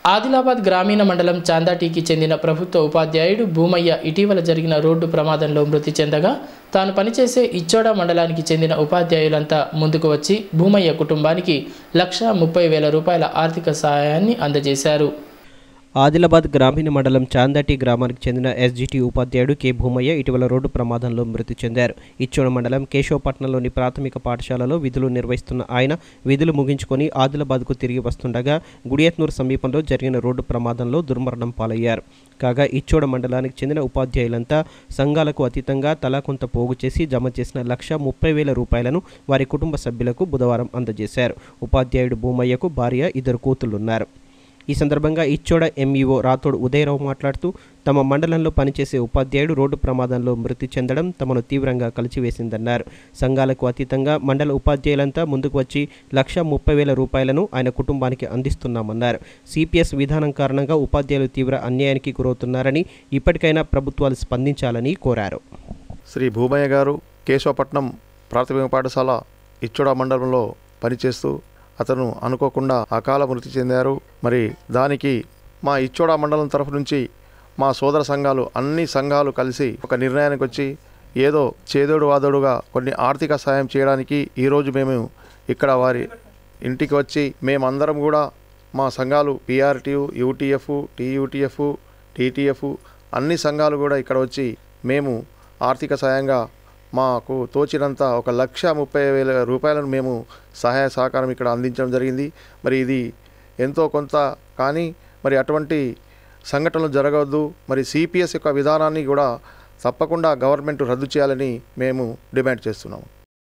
ఆదిలాబాద్ గ్రామీణ మండలం చాందాటీకి చెందిన ప్రభుత్వ ఉపాధ్యాయుడు భూమయ్య ఇటీవల జరిగిన రోడ్డు ప్రమాదంలో మృతి చెందగా తాను పనిచేసే ఇచ్చోడ మండలానికి చెందిన ఉపాధ్యాయులంతా ముందుకు వచ్చి భూమయ్య కుటుంబానికి లక్ష ముప్పై వేల రూపాయల ఆర్థిక సహాయాన్ని అందజేశారు. ఆదిలాబాద్ గ్రామీణ మండలం చాందాటి గ్రామానికి చెందిన ఎస్జిటి ఉపాధ్యాయుడు కె భూమయ్య ఇటీవల రోడ్డు ప్రమాదంలో మృతి చెందారు. ఇచ్చోడ మండలం కేశవపట్నంలోని ప్రాథమిక పాఠశాలలో విధులు నిర్వహిస్తున్న ఆయన విధులు ముగించుకొని ఆదిలాబాద్కు తిరిగి వస్తుండగా గుడియత్నూరు సమీపంలో జరిగిన రోడ్డు ప్రమాదంలో దుర్మరణం పాలయ్యారు. కాగా ఇచ్చోడ మండలానికి చెందిన ఉపాధ్యాయులంతా సంఘాలకు అతీతంగా తలా కొంత పోగు చేసి జమ చేసిన లక్ష ముప్పై వేల రూపాయలను వారి కుటుంబ సభ్యులకు బుధవారం అందజేశారు. ఉపాధ్యాయుడు భూమయ్యకు భార్య, ఇద్దరు కూతుళ్లున్నారు. ఈ సందర్భంగా ఇచ్చోడ ఎంఈఓ రాథోడ్ ఉదయరావు మాట్లాడుతూ తమ మండలంలో పనిచేసే ఉపాధ్యాయుడు రోడ్డు ప్రమాదంలో మృతి చెందడం తమను తీవ్రంగా కలిచివేసిందన్నారు. సంఘాలకు అతీతంగా మండల ఉపాధ్యాయులంతా ముందుకు వచ్చి లక్ష ముప్పై వేల రూపాయలను ఆయన కుటుంబానికి అందిస్తున్నామన్నారు. సిపిఎస్ విధానం కారణంగా ఉపాధ్యాయులు తీవ్ర అన్యాయానికి గురవుతున్నారని, ఇప్పటికైనా ప్రభుత్వాలు స్పందించాలని కోరారు. శ్రీ భూమయ్య గారు కేశవపట్నం ప్రాథమిక పాఠశాల ఇచ్చోడ మండలంలో పనిచేస్తూ అతను అనుకోకుండా అకాల మృతి చెందారు. మరి దానికి మా ఇచ్చోడ మండలం తరఫు నుంచి మా సోదర సంఘాలు అన్ని సంఘాలు కలిసి ఒక నిర్ణయానికి వచ్చి ఏదో చేదోడు వాదోడుగా కొన్ని ఆర్థిక సాయం చేయడానికి ఈరోజు మేము ఇక్కడ వారి ఇంటికి వచ్చి మేమందరం కూడా మా సంఘాలు పిఆర్టీయు, యూటీఎఫ్, టీయూటీఎఫ్, టీటీఎఫ్ అన్ని సంఘాలు కూడా ఇక్కడ వచ్చి మేము ఆర్థిక సాయంగా మాకు తోచినంత ఒక లక్ష ముప్పై వేల రూపాయలను మేము సహాయ సహకారం ఇక్కడ అందించడం జరిగింది. మరి ఇది ఎంతో కొంత కానీ మరి అటువంటి సంఘటనలు జరగవద్దు. మరి సిపిఎస్ యొక్క విధానాన్ని కూడా తప్పకుండా గవర్నమెంట్ రద్దు చేయాలని మేము డిమాండ్ చేస్తున్నాము.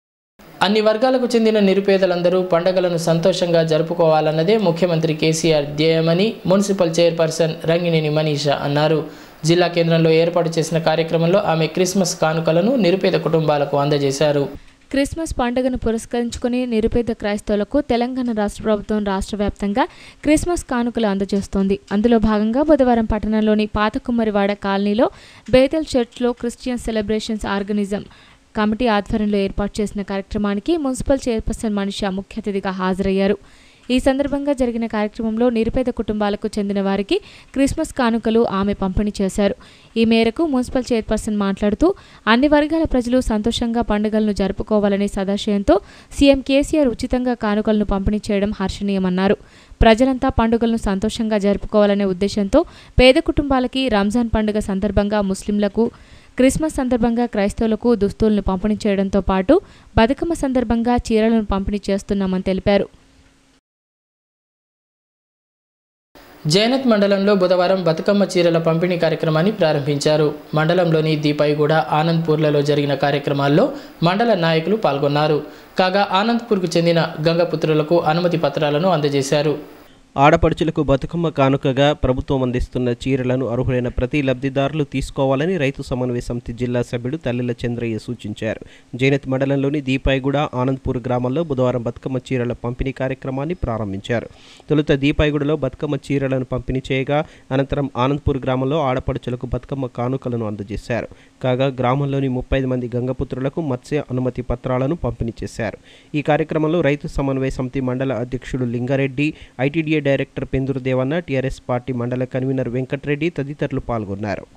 అన్ని వర్గాలకు చెందిన నిరుపేదలందరూ పండుగలను సంతోషంగా జరుపుకోవాలన్నదే ముఖ్యమంత్రి కేసీఆర్ ధ్యేయమని మున్సిపల్ చైర్పర్సన్ రంగినేని మనీషా అన్నారు. జిల్లా కేంద్రంలో ఏర్పాటు చేసిన కార్యక్రమంలో ఆమె క్రిస్మస్ కానుకలను నిరుపేద కుటుంబాలకు అందజేశారు. క్రిస్మస్ పండుగను పురస్కరించుకుని నిరుపేద క్రైస్తవులకు తెలంగాణ రాష్ట్ర ప్రభుత్వం రాష్ట్ర వ్యాప్తంగా క్రిస్మస్ కానుకలు అందజేస్తోంది. అందులో భాగంగా బుధవారం పట్టణంలోని పాత కుమ్మరివాడ కాలనీలో బేతెల్ చర్చ్లో క్రిస్టియన్ సెలబ్రేషన్స్ ఆర్గనిజం కమిటీ ఆధ్వర్యంలో ఏర్పాటు చేసిన కార్యక్రమానికి మున్సిపల్ చైర్పర్సన్ మనీషా ముఖ్య అతిథిగా హాజరయ్యారు. ఈ సందర్భంగా జరిగిన కార్యక్రమంలో నిరుపేద కుటుంబాలకు చెందిన వారికి క్రిస్మస్ కానుకలు ఆమె పంపిణీ చేశారు. ఈ మేరకు మున్సిపల్ చైర్పర్సన్ మాట్లాడుతూ అన్ని వర్గాల ప్రజలు సంతోషంగా పండుగలను జరుపుకోవాలనే సదాశయంతో సీఎం కేసీఆర్ ఉచితంగా కానుకలను పంపిణీ చేయడం హర్షణీయమన్నారు. ప్రజలంతా పండుగలను సంతోషంగా జరుపుకోవాలనే ఉద్దేశంతో పేద కుటుంబాలకి రంజాన్ పండుగ సందర్భంగా ముస్లింలకు, క్రిస్మస్ సందర్భంగా క్రైస్తవులకు దుస్తులను పంపిణీ చేయడంతో పాటు బతుకమ్మ సందర్భంగా చీరలను పంపిణీ చేస్తున్నామని తెలిపారు. జైనత్ మండలంలో బుధవారం బతుకమ్మ చీరల పంపిణీ కార్యక్రమాన్ని ప్రారంభించారు. మండలంలోని దీపాయిగూడ, ఆనంద్పూర్లలో జరిగిన కార్యక్రమాల్లో మండల నాయకులు పాల్గొన్నారు. కాగా ఆనంద్పూర్కు చెందిన గంగపుత్రులకు అనుమతి పత్రాలను అందజేశారు. ఆడపడుచులకు బతుకమ్మ కానుకగా ప్రభుత్వం అందిస్తున్న చీరలను అర్హులైన ప్రతి లబ్ధిదారులు తీసుకోవాలని రైతు సమన్వయ సమితి జిల్లా సభ్యుడు తల్లిల చంద్రయ్య సూచించారు. జైనత్ మండలంలోని దీపాయిగూడ, ఆనంద్పూర్ గ్రామాల్లో బుధవారం బతుకమ్మ చీరల పంపిణీ కార్యక్రమాన్ని ప్రారంభించారు. తొలుత దీపాయిగూడలో బతుకమ్మ చీరలను పంపిణీ చేయగా అనంతరం ఆనంద్పూర్ గ్రామంలో ఆడపడుచులకు బతుకమ్మ కానుకలను అందజేశారు. కాగా గ్రామంలోని ముప్పై ఐదు మంది గంగపుత్రులకు మత్స్య అనుమతి పత్రాలను పంపిణీ చేశారు. ఈ కార్యక్రమంలో రైతు సమన్వయ సమితి మండల అధ్యక్షుడు Lingareddy, ITDA director Penduru Devanna, TRS party మండల కన్వీనర్ వెంకటరెడ్డి తదితరులు పాల్గొన్నారు.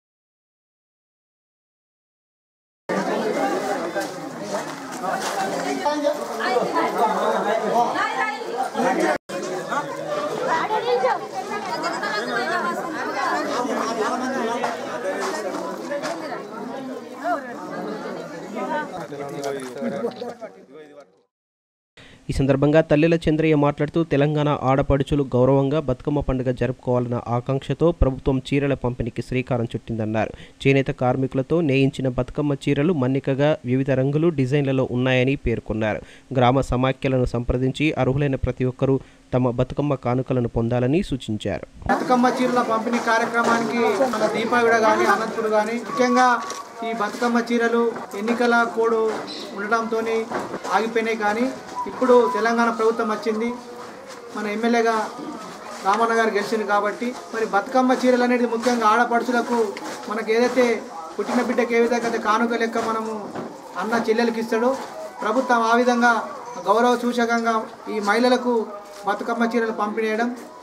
ఈ సందర్భంగా తల్లిల చంద్రయ్య మాట్లాడుతూ తెలంగాణ ఆడపడుచులు గౌరవంగా బతుకమ్మ పండుగ జరుపుకోవాలన్న ఆకాంక్షతో ప్రభుత్వం చీరల పంపిణీకి శ్రీకారం చుట్టిందన్నారు. చేనేత కార్మికులతో నేయించిన బతుకమ్మ చీరలు మన్నికగా వివిధ రంగులు, డిజైన్లలో ఉన్నాయని పేర్కొన్నారు. గ్రామ సమాఖ్యలను సంప్రదించి అర్హులైన ప్రతి ఒక్కరూ తమ బతుకమ్మ కానుకలను పొందాలని సూచించారు. బతుకమ్మ చీరల పంపిణీ కార్యక్రమానికి మన దీపావిడ కానీ అనంతపుడు కానీ ముఖ్యంగా ఈ బతుకమ్మ చీరలు ఎన్నికల కోడ్ ఉండడంతో ఆగిపోయినాయి. కానీ ఇప్పుడు తెలంగాణ ప్రభుత్వం వచ్చింది, మన ఎమ్మెల్యేగా రామన్న గారు గెలిచింది కాబట్టి మరి బతుకమ్మ చీరలు అనేది ముఖ్యంగా ఆడపడుచులకు మనకు ఏదైతే పుట్టిన బిడ్డకి ఏ విధంగా కానుక లెక్క మనము అన్న చెల్లెలకి ఇస్తాడో ప్రభుత్వం ఆ విధంగా గౌరవ సూచకంగా ఈ మహిళలకు బతుకమ్మ చీరలు పంపిణీ చేయడం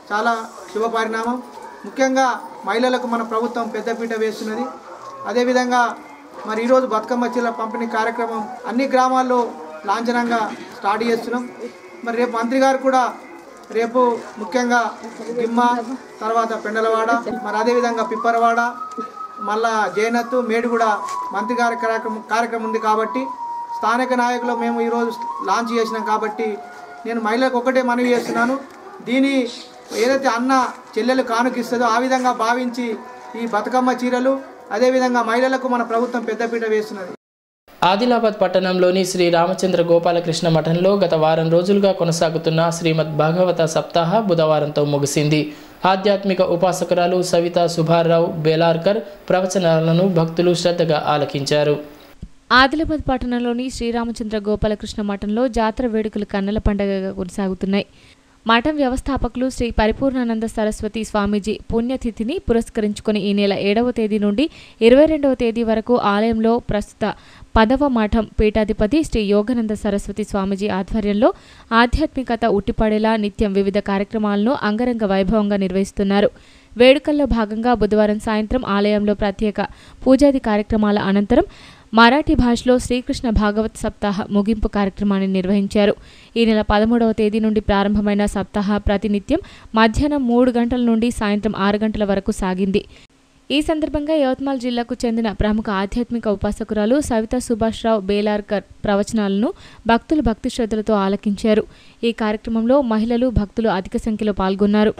చాలా శుభ పరిణామం. ముఖ్యంగా మహిళలకు మన ప్రభుత్వం పెద్దపీట వేస్తున్నది. అదేవిధంగా మరి ఈరోజు బతుకమ్మ చీరల పంపిణీ కార్యక్రమం అన్ని గ్రామాల్లో లాంఛనంగా స్టార్ట్ చేస్తున్నాం. మరి రేపు మంత్రి గారు కూడా రేపు ముఖ్యంగా గిమ్మ, తర్వాత పెండలవాడ, మరి అదేవిధంగా పిప్పరవాడ, మళ్ళా జైనత్తు, మేడుగూడ మంత్రి గారి కార్యక్రమం కార్యక్రమం ఉంది కాబట్టి స్థానిక నాయకులు మేము ఈరోజు లాంచ్ చేసినాం. కాబట్టి నేను మహిళలకు ఒకటే మనవి చేస్తున్నాను, దీని ఏదైతే అన్న చెల్లెలు కానుకిస్తుందో ఆ విధంగా భావించి ఈ బతుకమ్మ చీరలు అదేవిధంగా మహిళలకు మన ప్రభుత్వం పెద్దపీట వేస్తున్నది. ఆదిలాబాద్ పట్టణంలోని శ్రీ రామచంద్ర గోపాలకృష్ణ మఠంలో గత వారం రోజులుగా కొనసాగుతున్న శ్రీమద్ భాగవత సప్తాహ బుధవారంతో ముగిసింది. ఆధ్యాత్మిక ఉపాసకురాలు సవితా సుభారావు బేలార్కర్ ప్రవచనాలను భక్తులు శ్రద్ధగా ఆలకించారు. ఆదిలాబాద్ పట్టణంలోని శ్రీరామచంద్ర గోపాలకృష్ణ మఠంలో జాతర వేడుకలు కన్నుల పండుగగా కొనసాగుతున్నాయి. మఠం వ్యవస్థాపకులు శ్రీ పరిపూర్ణానంద సరస్వతి స్వామీజీ పుణ్యతిథిని పురస్కరించుకుని ఈ నెల ఏడవ తేదీ నుండి ఇరవై రెండవ తేదీ వరకు ఆలయంలో ప్రస్తుత పదవ మఠం పీఠాధిపతి శ్రీ యోగానంద సరస్వతి స్వామీజీ ఆధ్వర్యంలో ఆధ్యాత్మికత ఉట్టిపడేలా నిత్యం వివిధ కార్యక్రమాలను అంగరంగ వైభవంగా నిర్వహిస్తున్నారు. వేడుకల్లో భాగంగా బుధవారం సాయంత్రం ఆలయంలో ప్రత్యేక పూజాది కార్యక్రమాల అనంతరం మరాఠీ భాషలో శ్రీకృష్ణ భాగవత్ సప్తాహ ముగింపు కార్యక్రమాన్ని నిర్వహించారు. ఈ నెల పదమూడవ తేదీ నుండి ప్రారంభమైన సప్తాహ ప్రతినిత్యం మధ్యాహ్నం మూడు గంటల నుండి సాయంత్రం ఆరు గంటల వరకు సాగింది. ఈ సందర్భంగా యవత్మాల్ జిల్లాకు చెందిన ప్రముఖ ఆధ్యాత్మిక ఉపాసకురాలు సవితా సుభాష్రావు బేలార్కర్ ప్రవచనాలను భక్తులు భక్తి శ్రద్ధలతో ఆలకించారు. ఈ కార్యక్రమంలో మహిళలు భక్తులు అధిక సంఖ్యలో పాల్గొన్నారు.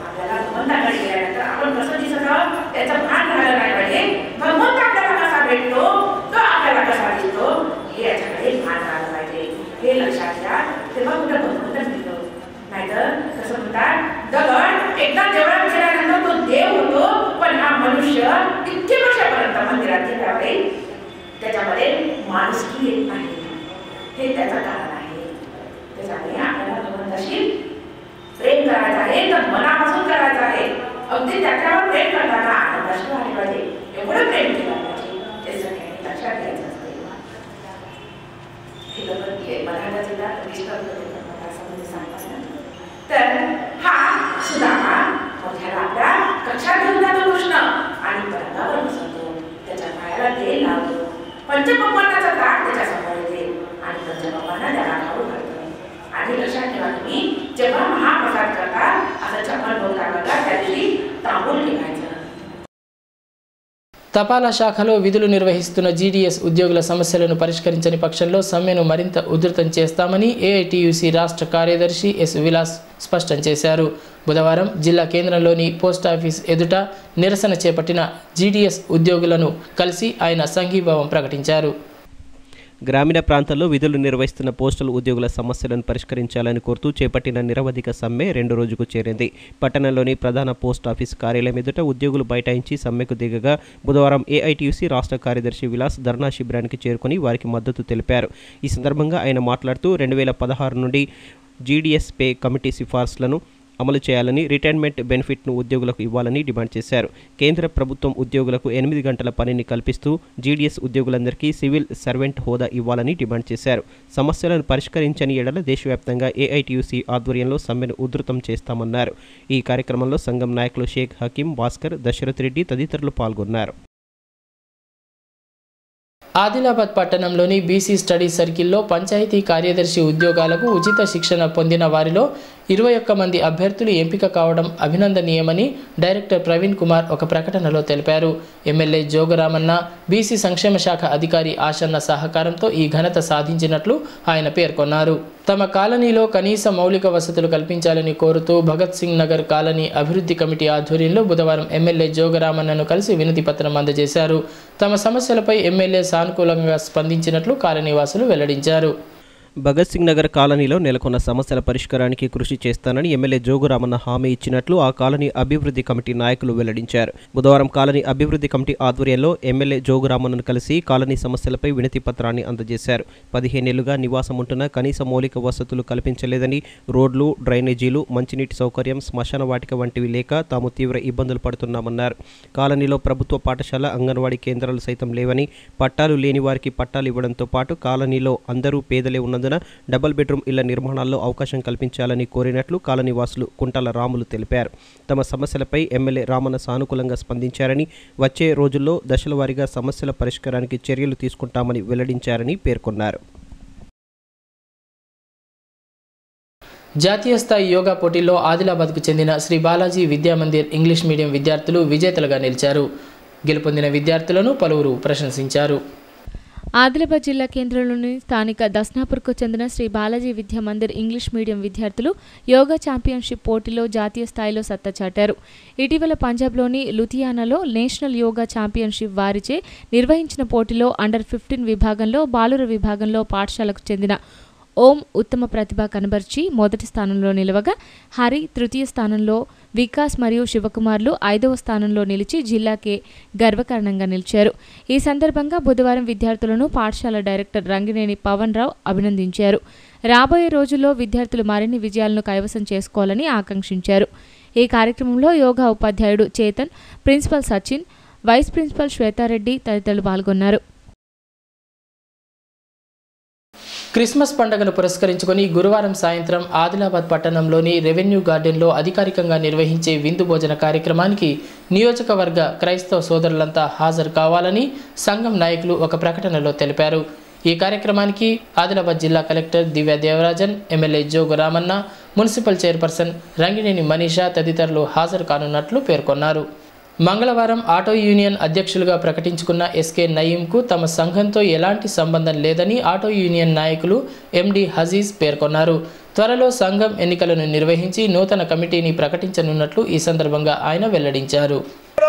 त्याच्यामध्ये माणुसकी येत नाही, हे त्याचं कारण आहे. त्याच्यामुळे आपल्याला भगवंताशी प्रेम करायचं आहे तर मनापासून करायचं आहे. अगदी त्याच्यावर प्रेम करताना आनंदाशी व्हायला पाहिजे, एवढं प्रेम केलं पाहिजे. ते सगळ्यांनी लक्षात घ्यायचं असते. हे लोक मराठा जिल्हा असं सांगतात. तर हा सुदामा मोठ्याला आपल्या कक्षात घेऊन जातो कृष्ण आणि पलंगावर बसवतो, त्याच्या पायाला तेल लावतो, पंचपक्वान्नाचा ताट त्याच्या समोर येते आणि पंचपक्वान्न त्याला खाऊ घालतो. आणि लक्षात ठेवा तुम्ही जेव्हा महाप्रसाद करता असं चप्पल भोग लागला त्या दिवशी तांबूल ठेवायचं. తపాలా శాఖలో విధులు నిర్వహిస్తున్న జీడీఎస్ ఉద్యోగుల సమస్యలను పరిష్కరించని పక్షంలో సమ్మెను మరింత ఉధృతం చేస్తామని ఏఐటీయూసీ రాష్ట్ర కార్యదర్శి ఎస్ విలాస్ స్పష్టం చేశారు. బుధవారం జిల్లా కేంద్రంలోని పోస్టాఫీస్ ఎదుట నిరసన చేపట్టిన జీడీఎస్ ఉద్యోగులను కలిసి ఆయన సంఘీభావం ప్రకటించారు. గ్రామీణ ప్రాంతాల్లో విధులు నిర్వహిస్తున్న పోస్టల్ ఉద్యోగుల సమస్యలను పరిష్కరించాలని కోరుతూ చేపట్టిన నిరవధిక సమ్మె రెండు రోజుకు చేరింది. పట్టణంలోని ప్రధాన పోస్ట్ ఆఫీస్ కార్యాలయం ఎదుట ఉద్యోగులు బైఠాయించి సమ్మెకు దిగగా బుధవారం ఏఐటీయూసీ రాష్ట్ర కార్యదర్శి విలాస్ ధర్నా శిబిరానికి చేరుకుని వారికి మద్దతు తెలిపారు. ఈ సందర్భంగా ఆయన మాట్లాడుతూ రెండు వేల పదహారు నుండి జీడీఎస్ పే కమిటీ సిఫార్సులను అమలు చేయాలని, రిటైర్మెంట్ బెనిఫిట్ను ఉద్యోగులకు ఇవ్వాలని డిమాండ్ చేశారు. కేంద్ర ప్రభుత్వం ఉద్యోగులకు ఎనిమిది గంటల పనిని కల్పిస్తూ జీడీఎస్ ఉద్యోగులందరికీ సివిల్ సర్వెంట్ హోదా ఇవ్వాలని డిమాండ్ చేశారు. సమస్యలను పరిష్కరించని ఎడల దేశవ్యాప్తంగా ఏఐటీయూసీ ఆధ్వర్యంలో సమ్మెను ఉధృతం చేస్తామన్నారు. ఈ కార్యక్రమంలో సంఘం నాయకులు షేక్ హకీం, భాస్కర్, దశరథ్ రెడ్డి తదితరులు పాల్గొన్నారు. ఆదిలాబాద్ పట్టణంలోని బీసీ స్టడీ సర్కిల్లో పంచాయతీ కార్యదర్శి ఉద్యోగాలకు ఉచిత శిక్షణ పొందిన వారిలో ఇరవై ఒక్క మంది అభ్యర్థులు ఎంపిక కావడం అభినందనీయమని డైరెక్టర్ ప్రవీణ్ కుమార్ ఒక ప్రకటనలో తెలిపారు. ఎమ్మెల్యే జోగరామన్న, బీసీ సంక్షేమ శాఖ అధికారి ఆశన్న సహకారంతో ఈ ఘనత సాధించినట్లు ఆయన పేర్కొన్నారు. తమ కాలనీలో కనీస మౌలిక వసతులు కల్పించాలని కోరుతూ భగత్ సింగ్ నగర్ కాలనీ అభివృద్ధి కమిటీ ఆధ్వర్యంలో బుధవారం ఎమ్మెల్యే జోగరామన్నను కలిసి వినతి పత్రం అందజేశారు. తమ సమస్యలపై ఎమ్మెల్యే సానుకూలంగా స్పందించినట్లు కాలనీవాసులు వెల్లడించారు. భగత్ సింగ్ నగర్ కాలనీలో నెలకొన్న సమస్యల పరిష్కారానికి కృషి చేస్తానని ఎమ్మెల్యే జోగురామన్న హామీ ఇచ్చినట్లు ఆ కాలనీ అభివృద్ధి కమిటీ నాయకులు వెల్లడించారు. బుధవారం కాలనీ అభివృద్ధి కమిటీ ఆధ్వర్యంలో ఎమ్మెల్యే జోగురామన్నను కలిసి కాలనీ సమస్యలపై వినతి పత్రాన్ని అందజేశారు. పదిహేనేళ్లుగా నివాసం ఉంటున్న కనీస మౌలిక వసతులు కల్పించలేదని, రోడ్లు, డ్రైనేజీలు, మంచినీటి సౌకర్యం, శ్మశాన వాటిక వంటివి లేక తాము తీవ్ర ఇబ్బందులు పడుతున్నామన్నారు. కాలనీలో ప్రభుత్వ పాఠశాల, అంగన్వాడీ కేంద్రాలు సైతం లేవని, పట్టాలు లేని వారికి పట్టాలు ఇవ్వడంతో పాటు కాలనీలో అందరూ పేదలే ఉన్నందున ఉన్నందున డబుల్ బెడ్రూమ్ ఇళ్ల నిర్మాణాల్లో అవకాశం కల్పించాలని కోరినట్లు కాలనీవాసులు కుంటల రాములు తెలిపారు. తమ సమస్యలపై ఎమ్మెల్యే రామన్న సానుకూలంగా స్పందించారని, వచ్చే రోజుల్లో దశలవారీగా సమస్యల పరిష్కారానికి చర్యలు తీసుకుంటామని వెల్లడించారని పేర్కొన్నారు. జాతీయ స్థాయి యోగా పోటీల్లో ఆదిలాబాద్కు చెందిన శ్రీ బాలాజీ విద్యామందిర్ ఇంగ్లీష్ మీడియం విద్యార్థులు విజేతలుగా నిలిచారు. గెలుపొందిన విద్యార్థులను పలువురు ప్రశంసించారు. ఆదిలాబాద్ జిల్లా కేంద్రంలోని స్థానిక దస్నాపూర్కు చెందిన శ్రీ బాలాజీ విద్యామందిర్ ఇంగ్లీష్ మీడియం విద్యార్థులు యోగా ఛాంపియన్షిప్ పోటీలో జాతీయ స్థాయిలో సత్తా చాటారు. ఇటీవల పంజాబ్లోని లుధియానాలో నేషనల్ యోగా ఛాంపియన్షిప్ వారిచే నిర్వహించిన పోటీలో అండర్ ఫిఫ్టీన్ విభాగంలో, బాలుర విభాగంలో పాఠశాలకు చెందిన ఓం ఉత్తమ ప్రతిభ కనబర్చి మొదటి స్థానంలో నిలవగా, హరి తృతీయ స్థానంలో, వికాస్ మరియు శివకుమార్లు ఐదవ స్థానంలో నిలిచి జిల్లాకే గర్వకారణంగా నిలిచారు. ఈ సందర్భంగా బుధవారం విద్యార్థులను పాఠశాల డైరెక్టర్ రంగినేని పవన్ రావు అభినందించారు. రాబోయే రోజుల్లో విద్యార్థులు మరిన్ని విజయాలను కైవసం చేసుకోవాలని ఆకాంక్షించారు. ఈ కార్యక్రమంలో యోగా ఉపాధ్యాయుడు Chetan, principal Sachin, vice principal Swethareddy తదితరులు పాల్గొన్నారు. క్రిస్మస్ పండుగను పురస్కరించుకొని గురువారం సాయంత్రం ఆదిలాబాద్ పట్టణంలోని రెవెన్యూ గార్డెన్లో అధికారికంగా నిర్వహించే విందు భోజన కార్యక్రమానికి నియోజకవర్గ క్రైస్తవ సోదరులంతా హాజరు కావాలని సంఘం నాయకులు ఒక ప్రకటనలో తెలిపారు. ఈ కార్యక్రమానికి ఆదిలాబాద్ జిల్లా collector Divya Devarajan, MLA Jogu Ramanna, municipal chairperson Rangineni Manisha తదితరులు హాజరు కానున్నట్లు పేర్కొన్నారు. మంగళవారం ఆటో యూనియన్ అధ్యక్షులుగా ప్రకటించుకున్న ఎస్కే నయీంకు తమ సంఘంతో ఎలాంటి సంబంధం లేదని ఆటో యూనియన్ నాయకులు ఎండి హజీజ్ పేర్కొన్నారు. త్వరలో సంఘం ఎన్నికలను నిర్వహించి నూతన కమిటీని ప్రకటించనున్నట్లు ఈ సందర్భంగా ఆయన వెల్లడించారు.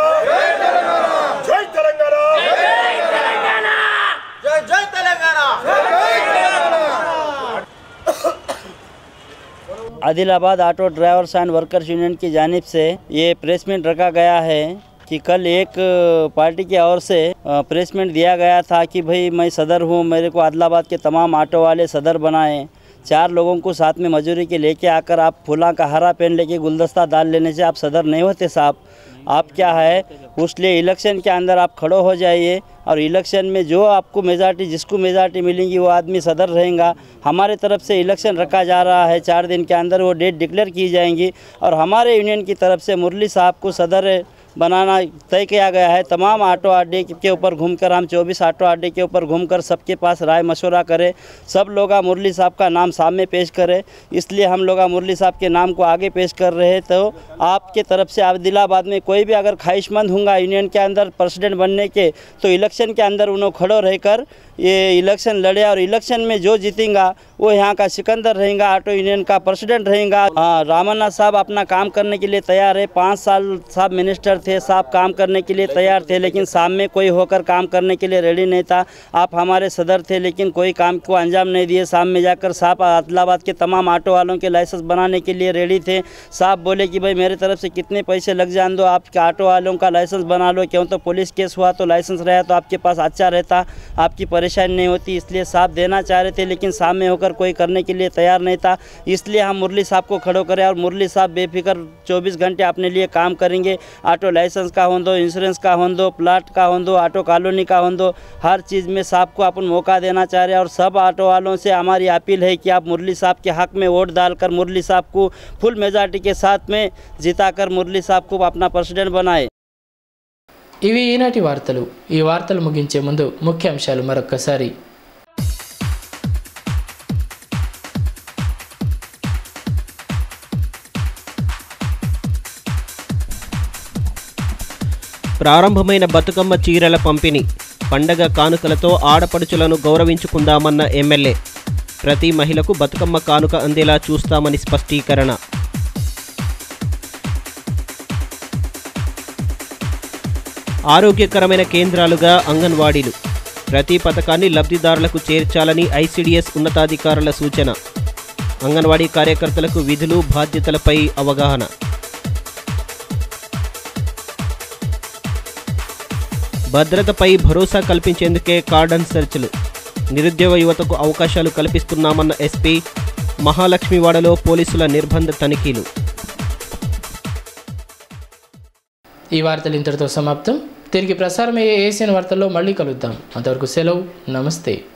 Adilabad auto drivers and workers union की जानिब से ये प्रेस मीट रखा गया है कि कल एक पार्टी की ओर से प्रेस मीट दिया गया था कि भाई मैं सदर हूँ, मेरे को आदिलाबाद के तमाम ऑटो वाले सदर बनाएं। चार लोगों को साथ में मजदूरी के लेके आकर आप फूला का हरा पेन लेके गुलदस्ता डाल लेने से आप सदर नहीं होते साहब। आप क्या है, उसलिए इलेक्शन के अंदर आप खड़ो हो जाइए और इलेक्शन में जो आपको मेजॉरिटी, जिसको मेजॉरिटी मिलेंगी वो आदमी सदर रहेगा। हमारे तरफ से इलेक्शन रखा जा रहा है, चार दिन के अंदर वो डेट डिक्लेयर की जाएंगी और हमारे यूनियन की तरफ से मुरली साहब को सदर बनाना तय किया गया है। तमाम ऑटो अड्डे के ऊपर घूमकर हम चौबीस ऑटो अड्डे के ऊपर घूमकर सबके पास राय मशवरा करें, सब लोग मुरली साहब का नाम सामने पेश करें। इसलिए हम लोग मुरली साहब के नाम को आगे पेश कर रहे हैं। तो आपके तरफ से आदिलाबाद में कोई भी अगर ख्वाहिशमंद होगा यूनियन के अंदर प्रेसिडेंट बनने के, तो इलेक्शन के अंदर उन्होंने खड़ो रहकर ये इलेक्शन लड़े और इलेक्शन में जो जीतेगा वो यहाँ का सिकंदर रहेगा, ऑटो यूनियन का प्रेसिडेंट रहेगा। हाँ, रामन्ना साहब अपना काम करने के लिए तैयार है। पाँच साल साहब मिनिस्टर थे, साहब काम करने के लिए तैयार थे, लेकिन सामने में कोई होकर काम करने के लिए रेडी नहीं था। आप हमारे सदर थे लेकिन कोई काम को अंजाम नहीं दिए। सामने जाकर साहब आदिलाबाद के तमाम ऑटो वालों के लाइसेंस बनाने के लिए रेडी थे। साहब बोले कि भाई मेरे तरफ से कितने पैसे लग जान दो, आपके ऑटो वालों का लाइसेंस बना लो, क्यों तो पुलिस केस हुआ तो लाइसेंस रहा तो आपके पास अच्छा रहता, आपकी परेशानी नहीं होती। इसलिए साहब देना चाह रहे थे लेकिन सामने होकर कोई करने के लिए तैयार नहीं था। इसलिए हम मुरली साहब को खड़ो करें और मुरली साहब बेफिक्र चौबीस घंटे अपने लिए काम करेंगे। ऑटो लाइसेंस का हो दो, इंश्योरेंस का हो दो, प्लाट का हो दो, ऑटो कॉलोनी का हो दो, हर चीज़ में साहब को अपन मौका देना चाह रहे हैं। और सब ऑटो वालों से हमारी अपील है कि आप मुरली साहब के हक में वोट डालकर मुरली साहब को फुल मेजॉरिटी के साथ में जिताकर मुरली साहब को अपना प्रेसिडेंट बनाए। ఇవి ఈనాటి వార్తలు. ఈ వార్తలు ముగించే ముందు ముఖ్యాంశాలు మరొక్కసారి. ప్రారంభమైన బతుకమ్మ చీరల పంపిణీ, పండగ కానుకలతో ఆడపడుచులను గౌరవించుకుందామన్న ఎమ్మెల్యే. ప్రతి మహిళకు బతుకమ్మ కానుక అందేలా చూస్తామని స్పష్టీకరణ. ఆరోగ్యకరమైన కేంద్రాలుగా అంగన్వాడీలు, ప్రతి పథకాన్ని లబ్ధిదారులకు చేర్చాలని ఐసీడీఎస్ ఉన్నతాధికారుల సూచన. అంగన్వాడీ కార్యకర్తలకు విధులు బాధ్యతలపై అవగాహన. భద్రతపై భరోసా కల్పించేందుకే కార్డన్ సెర్చ్లు, నిరుద్యోగ యువతకు అవకాశాలు కల్పిస్తున్నామన్న ఎస్పీ. మహాలక్ష్మివాడలో పోలీసుల నిర్బంధ తనిఖీలు. ఈ వార్తలు ఇంతటితో సమాప్తం. తిరిగి ప్రసారమయ్యే ఏసియన్ వార్తల్లో మళ్ళీ కలుద్దాం. అంతవరకు సెలవు, నమస్తే.